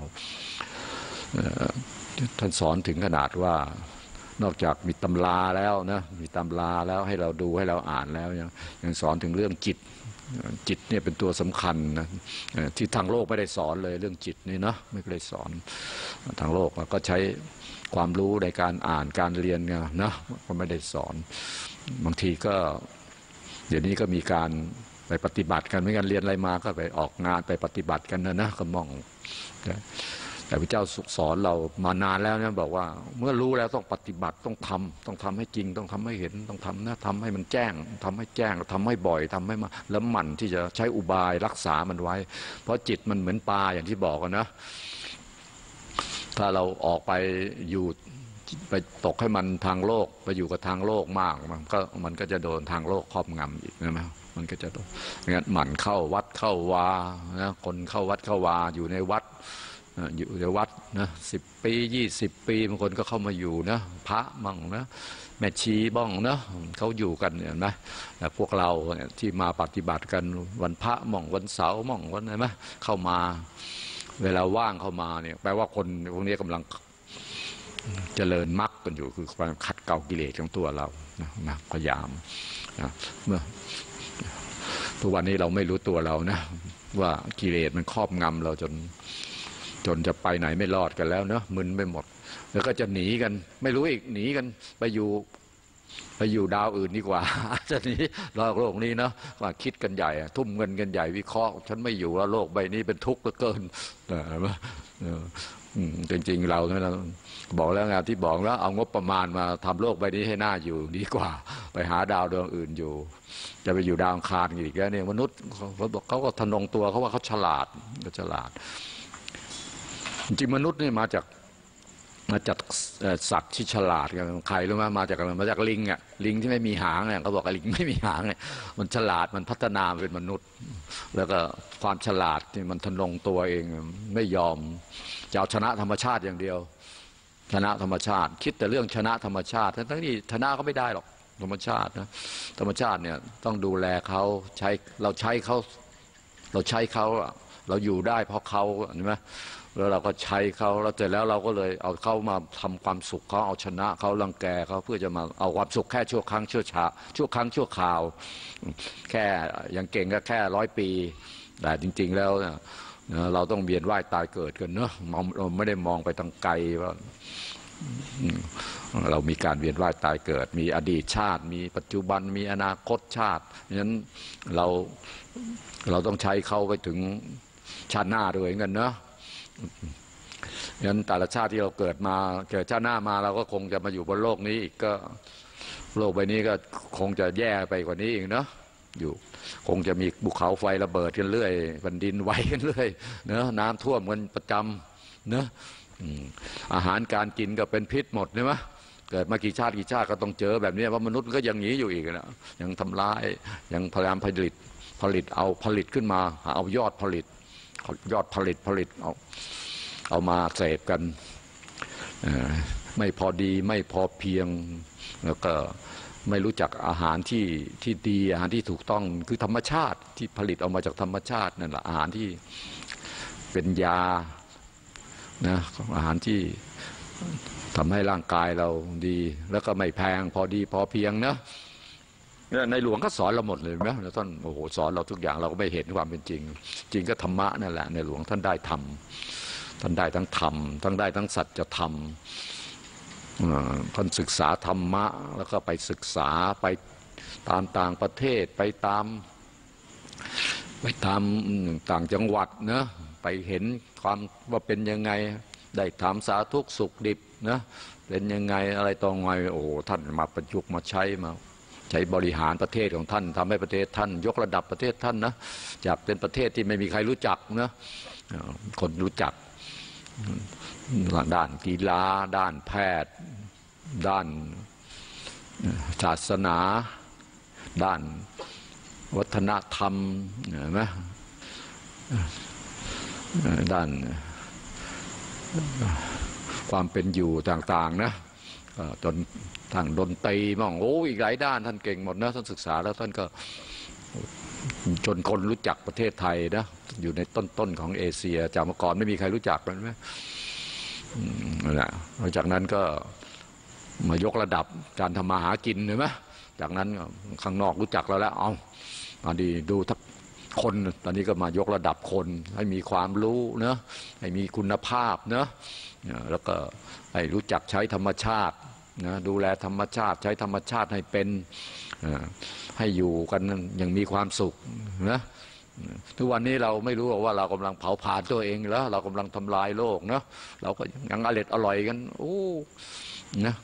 ท่านสอนถึงขนาดว่านอกจากมีตำราแล้วนะมีตำราแล้วให้เราดูให้เราอ่านแล้วยังยังสอนถึงเรื่องจิตจิตเนี่ยเป็นตัวสำคัญนะที่ทางโลกไม่ได้สอนเลยเรื่องจิตนี่นะไม่ได้สอนทางโลกก็ใช้ความรู้ในการอ่านการเรียนนะก็ไม่ได้สอนบางทีก็เดี๋ยวนี้ก็มีการไปปฏิบัติกันไม่กันเรียนอะไรมาก็ไปออกงานไปปฏิบัติกันนะนะก็มองแต่พระเจ้าสอนเรามานานแล้วเนี่ยบอกว่าเมื่อรู้แล้วต้องปฏิบัติต้องทำต้องทำให้จริงต้องทำให้เห็นต้องทำนะทำให้มันแจ้งทำให้แจ้งทำให้บ่อยทำให้มาแล้วหมั่นที่จะใช้อุบายรักษามันไว้เพราะจิตมันเหมือนปลาอย่างที่บอกกันนะถ้าเราออกไปอยู่ไปตกให้มันทางโลกไปอยู่กับทางโลกมากมันก็มันก็จะโดนทางโลกครอบงำอีกนะมันก็จะโดนงั้นหมั่นเข้าวัดเข้าวานะคนเข้าวัดเข้าวาอยู่ในวัดอยู่ในวัดนะสิบปียี่สิบปีบางคนก็เข้ามาอยู่นะพระมั่งนะแม่ชีบ้องนะเขาอยู่กันเห็นไหมแต่พวกเราที่มาปฏิบัติกันวันพระมั่งวันเสาร์มั่งวันอะไรไหมเข้ามาเวลาว่างเข้ามาเนี่ยแปลว่าคนพวกนี้กำลังเจริญมรรคกันอยู่คือการขัดเกลากิเลสของตัวเรานะพยายามนะเมื่อทุกวันนี้เราไม่รู้ตัวเรานะว่ากิเลสมันครอบงำเราจนจนจะไปไหนไม่รอดกันแล้วเนาะมึนไปหมดแล้วก็จะหนีกันไม่รู้อีกหนีกันไปอยู่ไปอยู่ดาวอื่นดีกว่าจะหนีโลกโลกนี้เนาะว่าคิดกันใหญ่ทุ่มเงินกันใหญ่วิเคราะห์ฉันไม่อยู่แล้วโลกใบนี้เป็นทุกข์เหลือเกินจริงๆเราเนี่ยบอกแล้วงานที่บอกแล้วเอางบประมาณมาทำโลกใบนี้ให้น่าอยู่ดีกว่าไปหาดาวดวงอื่นอยู่จะไปอยู่ดาวอังคารอีกแล้วเนี่ยมนุษย์เขาบอกเขาก็ทะนงตัวเขาว่าเขาฉลาดก็ฉลาดจริงมนุษย์นี่มาจากมาจากสัตว์ที่ฉลาดกันใครรู้ไหมมาจากอะไรมาจากลิงอ่ะลิงที่ไม่มีหางเนี่ยเขาบอกลิงไม่มีหางเนี่ยมันฉลาดมันพัฒนาเป็นมนุษย์แล้วก็ความฉลาดที่มันทะนงตัวเองไม่ยอมจะเอาชนะธรรมชาติอย่างเดียวชนะธรรมชาติคิดแต่เรื่องชนะธรรมชาติทั้งที่ชนะเขาไม่ได้หรอกธรรมชาตินะธรรมชาติเนี่ยต้องดูแลเขาใช้เราใช้เขาเราใช้เขาเราอยู่ได้เพราะเขาเห็นไหมแล้วเราก็ใช้เขาแล้วเสร็จแล้วเราก็เลยเอาเขามาทำความสุขเขาเอาชนะเขารังแกเขาเพื่อจะมาเอาความสุขแค่ชั่วครั้งชั่วชาชั่วครั้งชั่วคราวแค่อย่างเก่งก็แค่ร้อยปีแต่จริงๆแล้วเราต้องเวียนว่ายตายเกิดกันเนอะเราไม่ได้มองไปทางไกลว่าเรามีการเวียนว่ายตายเกิดมีอดีตชาติมีปัจจุบันมีอนาคตชาติฉะนั้นเราเราต้องใช้เขาไปถึงชาติหน้าด้วยกันเนอะงั้นแต่ละชาติที่เราเกิดมาเกิดชาติหน้ามาเราก็คงจะมาอยู่บนโลกนี้อีกก็โลกใบนี้ก็คงจะแย่ไปกว่านี้อีกเนาะอยู่คงจะมีภูเขาไฟระเบิดกันเรื่อยแผ่นดินไหวกันเรื่อยเนอะน้ำท่วมกันประจำเนอะอาหารการกินก็เป็นพิษหมดใช่ไหมเกิดมากี่ชาติกี่ชาติก็ต้องเจอแบบนี้ว่ามนุษย์ก็ยังหนีอยู่อีกนะยังทำร้ายยังพยายามผลิตผลิตเอาผลิตขึ้นมาเอายอดผลิตยอดผลิตผลิตเอาเอามาเสพกันไม่พอดีไม่พอเพียงแล้วก็ไม่รู้จักอาหารที่ที่ดีอาหารที่ถูกต้องคือธรรมชาติที่ผลิตออกมาจากธรรมชาตินั่นแหละอาหารที่เป็นยานะอาหารที่ทำให้ร่างกายเราดีแล้วก็ไม่แพงพอดีพอเพียงนะในหลวงก็สอนเราหมดเลยนะท่านโอ้โหสอนเราทุกอย่างเราก็ไม่เห็นความเป็นจริงจริงก็ธรรมะนั่นแหละในหลวงท่านได้ธรรมท่านได้ทั้งธรรมทั้งได้ทั้งสัจธรรมท่านศึกษาธรรมะแล้วก็ไปศึกษาไปตามต่างประเทศไปตามไปตามต่างจังหวัดนะไปเห็นความว่าเป็นยังไงได้ถามสาทุกสุขดิบนะเป็นยังไงอะไรต่อไงโอ้ท่านมาประยุกต์มาใช้มาใช้บริหารประเทศของท่านทำให้ประเทศท่านยกระดับประเทศท่านนะจากเป็นประเทศที่ไม่มีใครรู้จักนะคนรู้จักด้านกีฬาด้านแพทย์ด้านศาสนาด้านวัฒนธรรมเห็นไหมด้านความเป็นอยู่ต่างๆนะจนทางดนตรีมั่งโอ้อีกหลายด้านท่านเก่งหมดนะท่านศึกษาแล้วท่านก็จนคนรู้จักประเทศไทยนะอยู่ในต้นๆของเอเชียจากเมื่อก่อนไม่มีใครรู้จักมันไหมนั่นแหละหลังจากนั้นก็มายกระดับการทำมาหากินเห็นไหมจากนั้นข้างนอกรู้จักเราแล้วเอามาดีดูทักคนตอนนี้ก็มายกระดับคนให้มีความรู้เนอะให้มีคุณภาพเนอะแล้วก็ให้รู้จักใช้ธรรมชาตินะดูแลธรรมชาติใช้ธรรมชาติให้เป็นให้อยู่กันอย่างมีความสุขนะทุกวันนี้เราไม่รู้ว่าเรากำลังเผาผลาญตัวเองแล้วเรากำลังทำลายโลกเนาะเราก็ยังอร่อยอร่อยกันโอ้นะ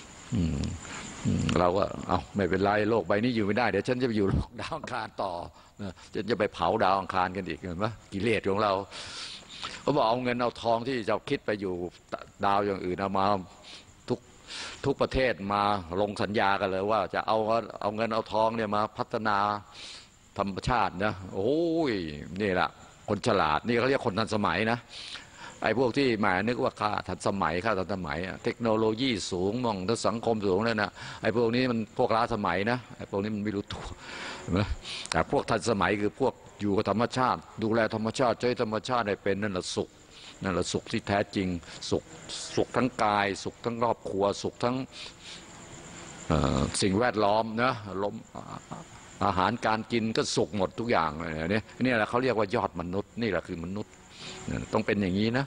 เราก็เอาไม่เป็นไรโลกใบนี้อยู่ไม่ได้เดี๋ยวฉันจะไปอยู่โลกดาวอังคารต่อฉันจะไปเผาดาวอังคารกันอีกเห็นไหมกิเลสของเราเขาบอกเอาเงินเอาทองที่จะคิดไปอยู่ดาวอย่างอื่นเอามาทุกทุกประเทศมาลงสัญญากันเลยว่าจะเอาเอาเงินเอาทองเนี่ยมาพัฒนาธรรมชาตินะโอ้ยนี่แหละคนฉลาดนี่เขาเรียกคนทันสมัยนะไอ้พวกที่หมายนึกว่าข้าทันสมัยข้าทันสมัยเทคโนโลยีสูงมองทั้งสังคมสูงเลยนะไอ้พวกนี้มันพวกล้าสมัยนะไอ้พวกนี้มันไม่รู้ตัวแต่พวกทันสมัยคือพวกอยู่กับธรรมชาติดูแลธรรมชาติใช้ธรรมชาติให้เป็นนั่นแหละสุขนั่นแหละสุขที่แท้จริงสุขสุขทั้งกายสุขทั้งครอบครัวสุขทั้งสิ่งแวดล้อมนะลมอาหารการกินก็สุกหมดทุกอย่างเลยเนี่ยนี่แหละเขาเรียกว่ายอดมนุษย์นี่แหละคือมนุษย์ต้องเป็นอย่างนี้นะ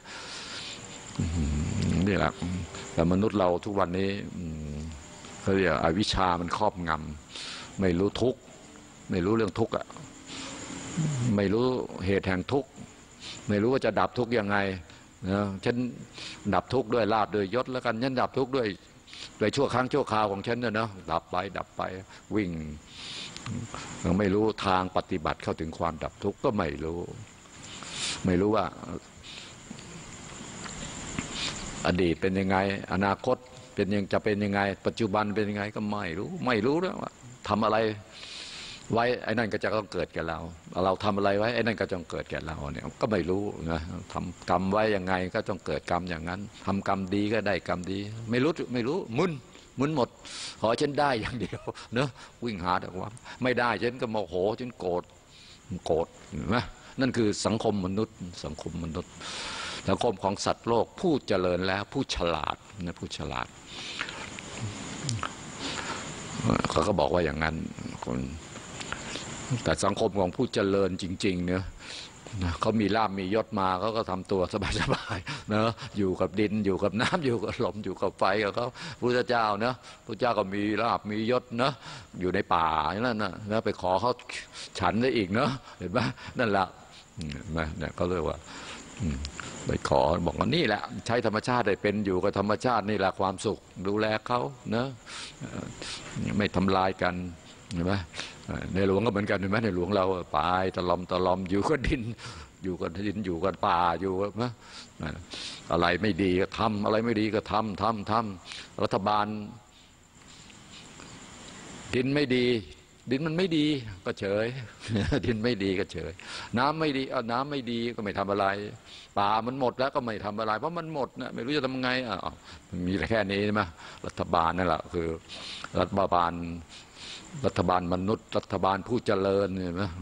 นี่แหละแต่มนุษย์เราทุกวันนี้เขาเรียกอวิชชามันครอบงำไม่รู้ทุกข์ไม่รู้เรื่องทุกข์อ่ะไม่รู้เหตุแห่งทุกข์ไม่รู้ว่าจะดับทุกข์ยังไงนะฉันดับทุกข์ด้วยลาภด้วยยศแล้วกันฉันดับทุกข์ด้วยด้วยชั่วครั้งชั่วคราวของฉันเนี่ยนะดับไปดับไปวิ่งไม่รู้ทางปฏิบัติเข้าถึงความดับทุกข์ก็ไม่รู้ไม่รู้ว่าอดีตเป็นยังไงอนาคตเป็นยังจะเป็นยังไงปัจจุบันเป็นยังไงก็ไม่รู้ไม่รู้แล้วว่าทำอะไรไว้ไอ้นั่นก็จะต้องเกิดแก่เราเราทำอะไรไว้ไอ้นั่นก็ต้องเกิดแก่เราเนี่ยก็ไม่รู้นะทำกรรมไว้ยังไงก็ต้องเกิดกรรมอย่างนั้นทำกรรมดีก็ได้กรรมดีไม่รู้ไม่รู้มึนมึนหมดขอฉันได้อย่างเดียวเนอะวิ่งหาแต่ว่าไม่ได้ฉันก็โมโหฉันโกรธโกรธเห็นไหมนั่นคือสังคมมนุษย์สังคมมนุษย์สังคมของสัตว์โลกผู้เจริญแล้วผู้ฉลาดนะผู้ฉลาดเขาก็บอกว่าอย่างนั้นคนแต่สังคมของผู้เจริญจริงๆเนี่ยเขามีลาภมียศมาเขาก็ทำตัวสบายๆเนอะอยู่กับดินอยู่กับน้ำอยู่กับลมอยู่กับไฟกับเขาพระพุทธเจ้าเนอะพระเจ้าก็มีลาภมียศเนอะอยู่ในป่านั่นนะนะไปขอเขาฉันได้อีกเนอะเห็นไหมนั่นแหละนะเนี่ยเขาเรียกว่าไปขอบอกว่านี่แหละใช้ธรรมชาติได้เป็นอยู่กับธรรมชาตินี่แหละความสุขดูแลเขาเนอะไม่ทำลายกันเห็นไหมในหลวงก็เหมือนกันเห็นไหมในหลวงเราไปตะลอมตะลอมอยู่ก็ดินอยู่กับดินอยู่กับป่าอยู่นะอะไรไม่ดีก็ทำอะไรไม่ดีก็ทำทำทำรัฐบาลดินไม่ดีดินมันไม่ดีก็เฉยดินไม่ดีก็เฉยน้ำไม่ดีเอาน้ำไม่ดีก็ไม่ทำอะไรป่ามันหมดแล้วก็ไม่ทำอะไรเพราะมันหมดนะไม่รู้จะทำไงอ่ะมันมีแค่นี้ใช่ไหมรัฐบาลนั่นแหละคือรัฐบาลรัฐบาลมนุษย์รัฐบาลผู้เจริญเห็นไหม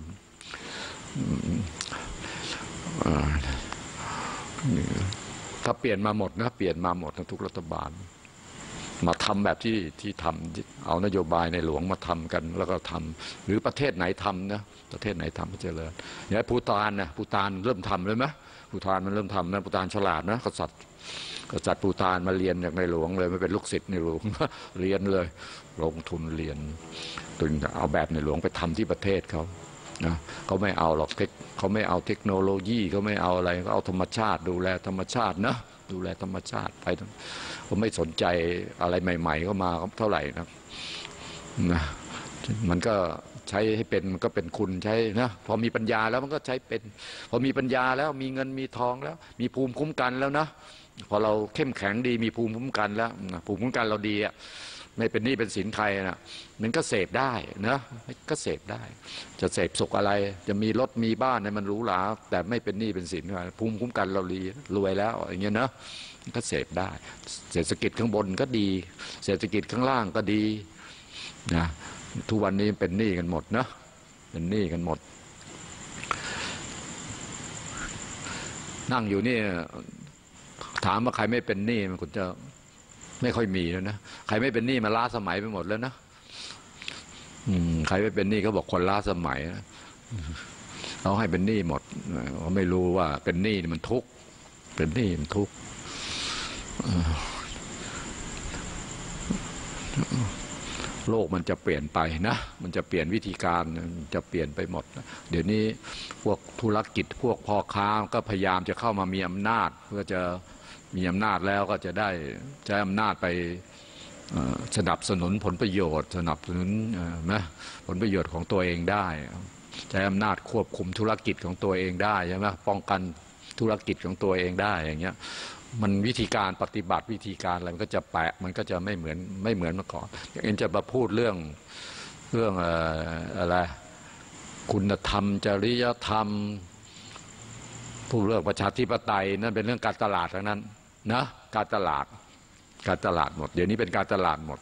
ถ้าเปลี่ยนมาหมดนะเปลี่ยนมาหมดทุกรัฐบาลมาทำแบบที่ที่ทำเอานโยบายในหลวงมาทำกันแล้วก็ทำหรือประเทศไหนทำนะประเทศไหนทำก็เจริญอย่างภูฏานนะภูฏานเริ่มทำเลยไหมภูฏานมันเริ่มทำนะภูฏานฉลาดนะกษัตริย์กษัตริย์ภูฏานมาเรียนจากในหลวงเลยไม่เป็นลูกศิษย์ในหลวงเรียนเลยลงทุนเรียนถึงเอาแบบในหลวงไปทำที่ประเทศเขานะเขาไม่เอาหรอกเขาไม่เอาเทคโนโลยีเขาไม่เอาอะไรเขาเอาธรรมชาติดูแลธรรมชาตินะดูแลธรรมชาติไปเขาไม่สนใจอะไรใหม่ๆเข้ามาเท่าไหร่นะนะมันก็ใช้ให้เป็นมันก็เป็นคุณใช้นะพอมีปัญญาแล้วมันก็ใช้เป็นพอมีปัญญาแล้วมีเงินมีทองแล้วมีภูมิคุ้มกันแล้วนะพอเราเข้มแข็งดีมีภูมิคุ้มกันแล้วภูมิคุ้มกันเราดีอ่ะไม่เป็นหนี้เป็นสินใครนะมันก็เสพได้นะก็เสพได้จะเสพสุขอะไรจะมีรถมีบ้านเนี่ยมันหรูหราแต่ไม่เป็นหนี้เป็นสินภูมิคุ้มกันเราดีรวยแล้วอย่างเงี้ยนะก็เสพได้เศรษฐกิจข้างบนก็ดีเศรษฐกิจข้างล่างก็ดีนะทุกวันนี้เป็นหนี้กันหมดนะเป็นหนี้กันหมดนั่งอยู่นี่ถามว่าใครไม่เป็นหนี้มันคุณจะไม่ค่อยมีแล้วนะใครไม่เป็นหนี้มาล้าสมัยไปหมดแล้วนะอืมใครไม่เป็นหนี้เขาบอกคนล้าสมัยนะเขาให้เป็นหนี้หมดเขาไม่รู้ว่าเป็นหนี้มันทุกข์เป็นหนี้มันทุกข์โลกมันจะเปลี่ยนไปนะมันจะเปลี่ยนวิธีการจะเปลี่ยนไปหมดเดี๋ยวนี้พวกธุรกิจพวกพ่อค้าก็พยายามจะเข้ามามีอำนาจเพื่อจะมีอำนาจแล้วก็จะได้ใช้อำนาจไปสนับสนุนผลประโยชน์สนับสนุนนะผลประโยชน์ของตัวเองได้ใช้อำนาจควบคุมธุรกิจของตัวเองได้ใช่ไหมป้องกันธุรกิจของตัวเองได้อย่างเงี้ยมันวิธีการปฏิบัติวิธีการอะไรมันก็จะแปะมันก็จะไม่เหมือนไม่เหมือนเมื่อก่อนอย่างเอ็นจะมาพูดเรื่องเรื่องอะไรคุณธรรมจริยธรรมพูดเรื่องประชาธิปไตยนั่นเป็นเรื่องการตลาดทั้งนั้นนะการตลาดการตลาดหมดเดี๋ยวนี้เป็นการตลาดหมด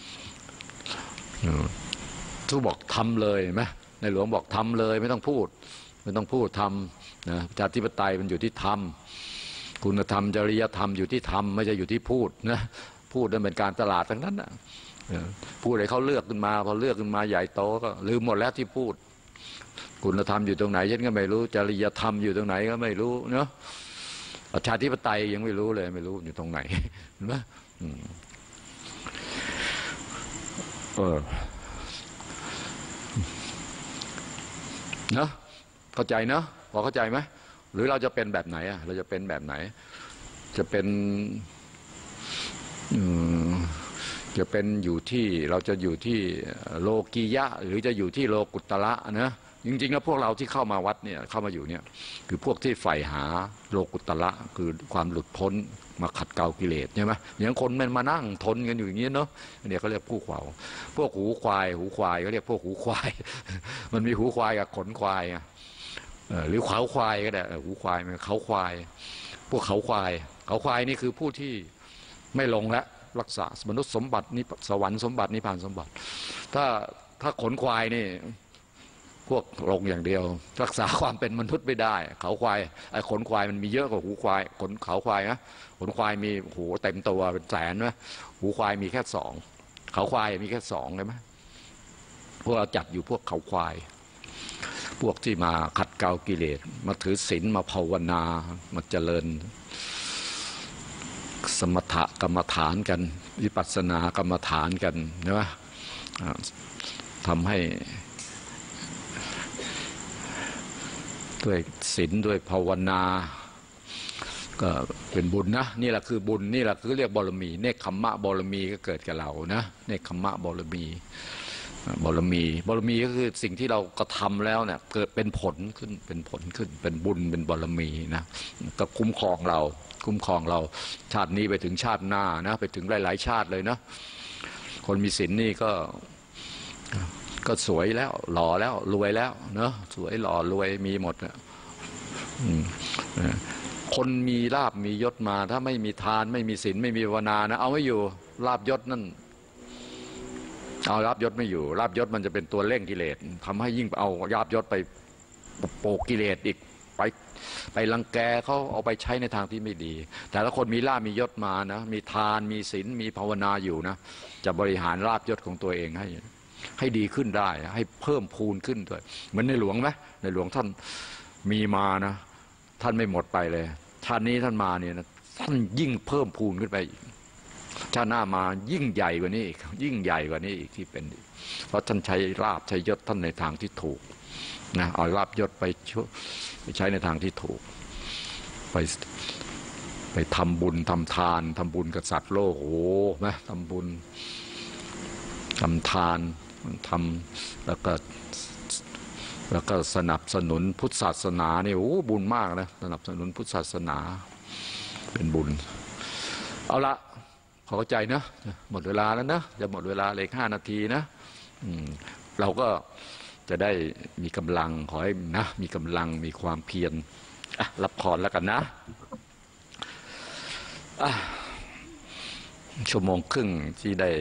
ทุกบอกทำเลยไหมในหลวงบอกทำเลยไม่ต้องพูดไม่ต้องพูดทำนะประชาธิปไตยมันอยู่ที่ทำคุณธรรมจริยธรรมอยู่ที่ทำไม่ใช่อยู่ที่พูดนะพูดนั่นเป็นการตลาดทั้งนั้นนะพูดอะไรเขาเลือกขึ้นมาพอเลือกขึ้นมาใหญ่โตก็ลืมหมดแล้วที่พูดคุณธรรมอยู่ตรงไหนฉันก็ไม่รู้จริยธรรมอยู่ตรงไหนก็ไม่รู้เนาะประชาธิปไตยยังไม่รู้เลยไม่รู้อยู่ตรงไหนเห็นไหมเออเนาะเข้าใจเนาะพอเข้าใจไหมหรือเราจะเป็นแบบไหนอ่ะเราจะเป็นแบบไหนจะเป็นจะเป็นอยู่ที่เราจะอยู่ที่โลกียะหรือจะอยู่ที่โลกุตระนะจริงๆแล้วพวกเราที่เข้ามาวัดเนี่ยเข้ามาอยู่เนี่ยคือพวกที่ใฝ่หาโลกุตระคือความหลุดพ้นมาขัดเกลากิเลสใช่ไหมอย่างคนมันมานั่งทนกันอยู่อย่างนี้เนาะเนี่ยเขาเรียกผู้ขวาวพวกหูควายหูควายเขาเรียกพวกหูควายมันมีหูควายกับขนควายหรือเขาควายก็ได้หูควายมันเขาควายพวกเขาควายเขาควายนี่คือผู้ที่ไม่ลงและรักษามนุษย์สมบัตินี่สวรรค์สมบัตินิพพานสมบัติถ้าถ้าขนควายนี่พวกลงอย่างเดียวรักษาความเป็นมนุษย์ไม่ได้เขาควายไอ้ขนควายมันมีเยอะกว่าหูควายขนเขาควายนะขนควายมีหูเต็มตัวเป็นแสนนะหูควายมีแค่สองเขาควายมีแค่สองเลยไหมพวกเราจัดอยู่พวกเขาควายพวกที่มาขัดเกลากิเลสมาถือศีลมาภาวนามาเจริญสมถกรรมฐานกันวิปัสสนากรรมฐานกันนะทำให้ด้วยศีลด้วยภาวนาก็เป็นบุญนะนี่แหละคือบุญนี่แหละคือเรียกบารมีเนคขมมะบารมีก็เกิดกับเรานะเนคขมมะบารมีบารมีบารมีก็คือสิ่งที่เรากระทำแล้วเนี่ยเกิดเป็นผลขึ้นเป็นผลขึ้นเป็นบุญเป็นบารมีนะก็คุ้มครองเราคุ้มครองเราชาตินี้ไปถึงชาติหน้านะไปถึงหลายๆชาติเลยนะคนมีศีลนี่ก็ก็สวยแล้วหล่อแล้วรวยแล้วเนาะสวยหล่อรวยมีหมดนะคนมีลาภมียศมาถ้าไม่มีทานไม่มีศีลไม่มีภาวนานะเอาไม่อยู่ลาภยศนั่นเอาลาภยศไม่อยู่ลาภยศมันจะเป็นตัวเร่งกิเลสทำให้ยิ่งเอาลาภยศไปโปกกิเลสอีกไปไปรังแกเขาเอาไปใช้ในทางที่ไม่ดีแต่ถ้าคนมีลาภมียศมานะมีทานมีศีลมีภาวนาอยู่นะจะบริหารลาภยศของตัวเองให้ให้ดีขึ้นได้ให้เพิ่มพูนขึ้นด้วยเหมือนในหลวงไหมในหลวงท่านมีมานะท่านไม่หมดไปเลยชาตินี้ท่านมาเนี่ยนะท่านยิ่งเพิ่มพูนขึ้นไปชาติหน้ามายิ่งใหญ่กว่านี้อีกยิ่งใหญ่กว่านี้อีกที่เป็นเพราะท่านใช้ลาภใช้ยศท่านในทางที่ถูกนะเอาลาภยศไปไปใช้ในทางที่ถูกไปไปทำบุญทำทานทำบุญกับสัตว์โลกโอ้ไหมทำบุญทำทานทำแล้วก็แล้วก็สนับสนุนพุทธศาสนาเนี่ยโอ้บุญมากนะสนับสนุนพุทธศาสนาเป็นบุญเอาละเข้าใจนะหมดเวลาแล้วนะจะหมดเวลาเลยห้านาทีนะเราก็จะได้มีกำลังขอให้นะมีกำลังมีความเพียรรับพรแล้วกันนะชั่วโมงครึ่งที่ได้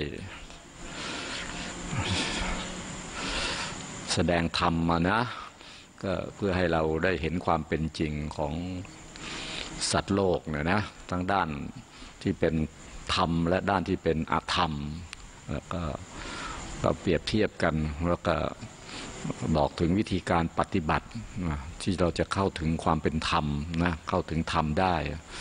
แสดงธรรมมานะก็เพื่อให้เราได้เห็นความเป็นจริงของสัตว์โลกเนี่ยนะทั้งด้านที่เป็นธรรมและด้านที่เป็นอธรรมแล้วก็ก็เปรียบเทียบกันแล้วก็บอกถึงวิธีการปฏิบัติที่เราจะเข้าถึงความเป็นธรรมนะเข้าถึงธรรมได้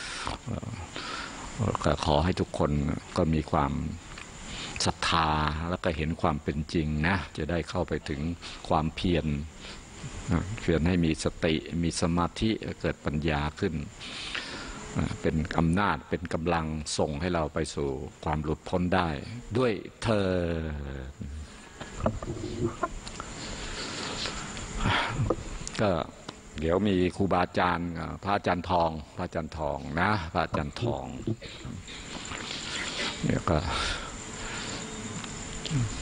ก็ขอให้ทุกคนก็มีความศรัทธาแล้วก็เห็นความเป็นจริงนะจะได้เข้าไปถึงความเพียรเพียรให้มีสติมีสมาธิเกิดปัญญาขึ้นเป็นอำนาจเป็นกำลังส่งให้เราไปสู่ความหลุดพ้นได้ด้วยเธอก็เดี๋ยวมีครูบาอาจารย์พระอาจารย์ทองพระอาจารย์ทองนะพระอาจารย์ทองเนี่ยก็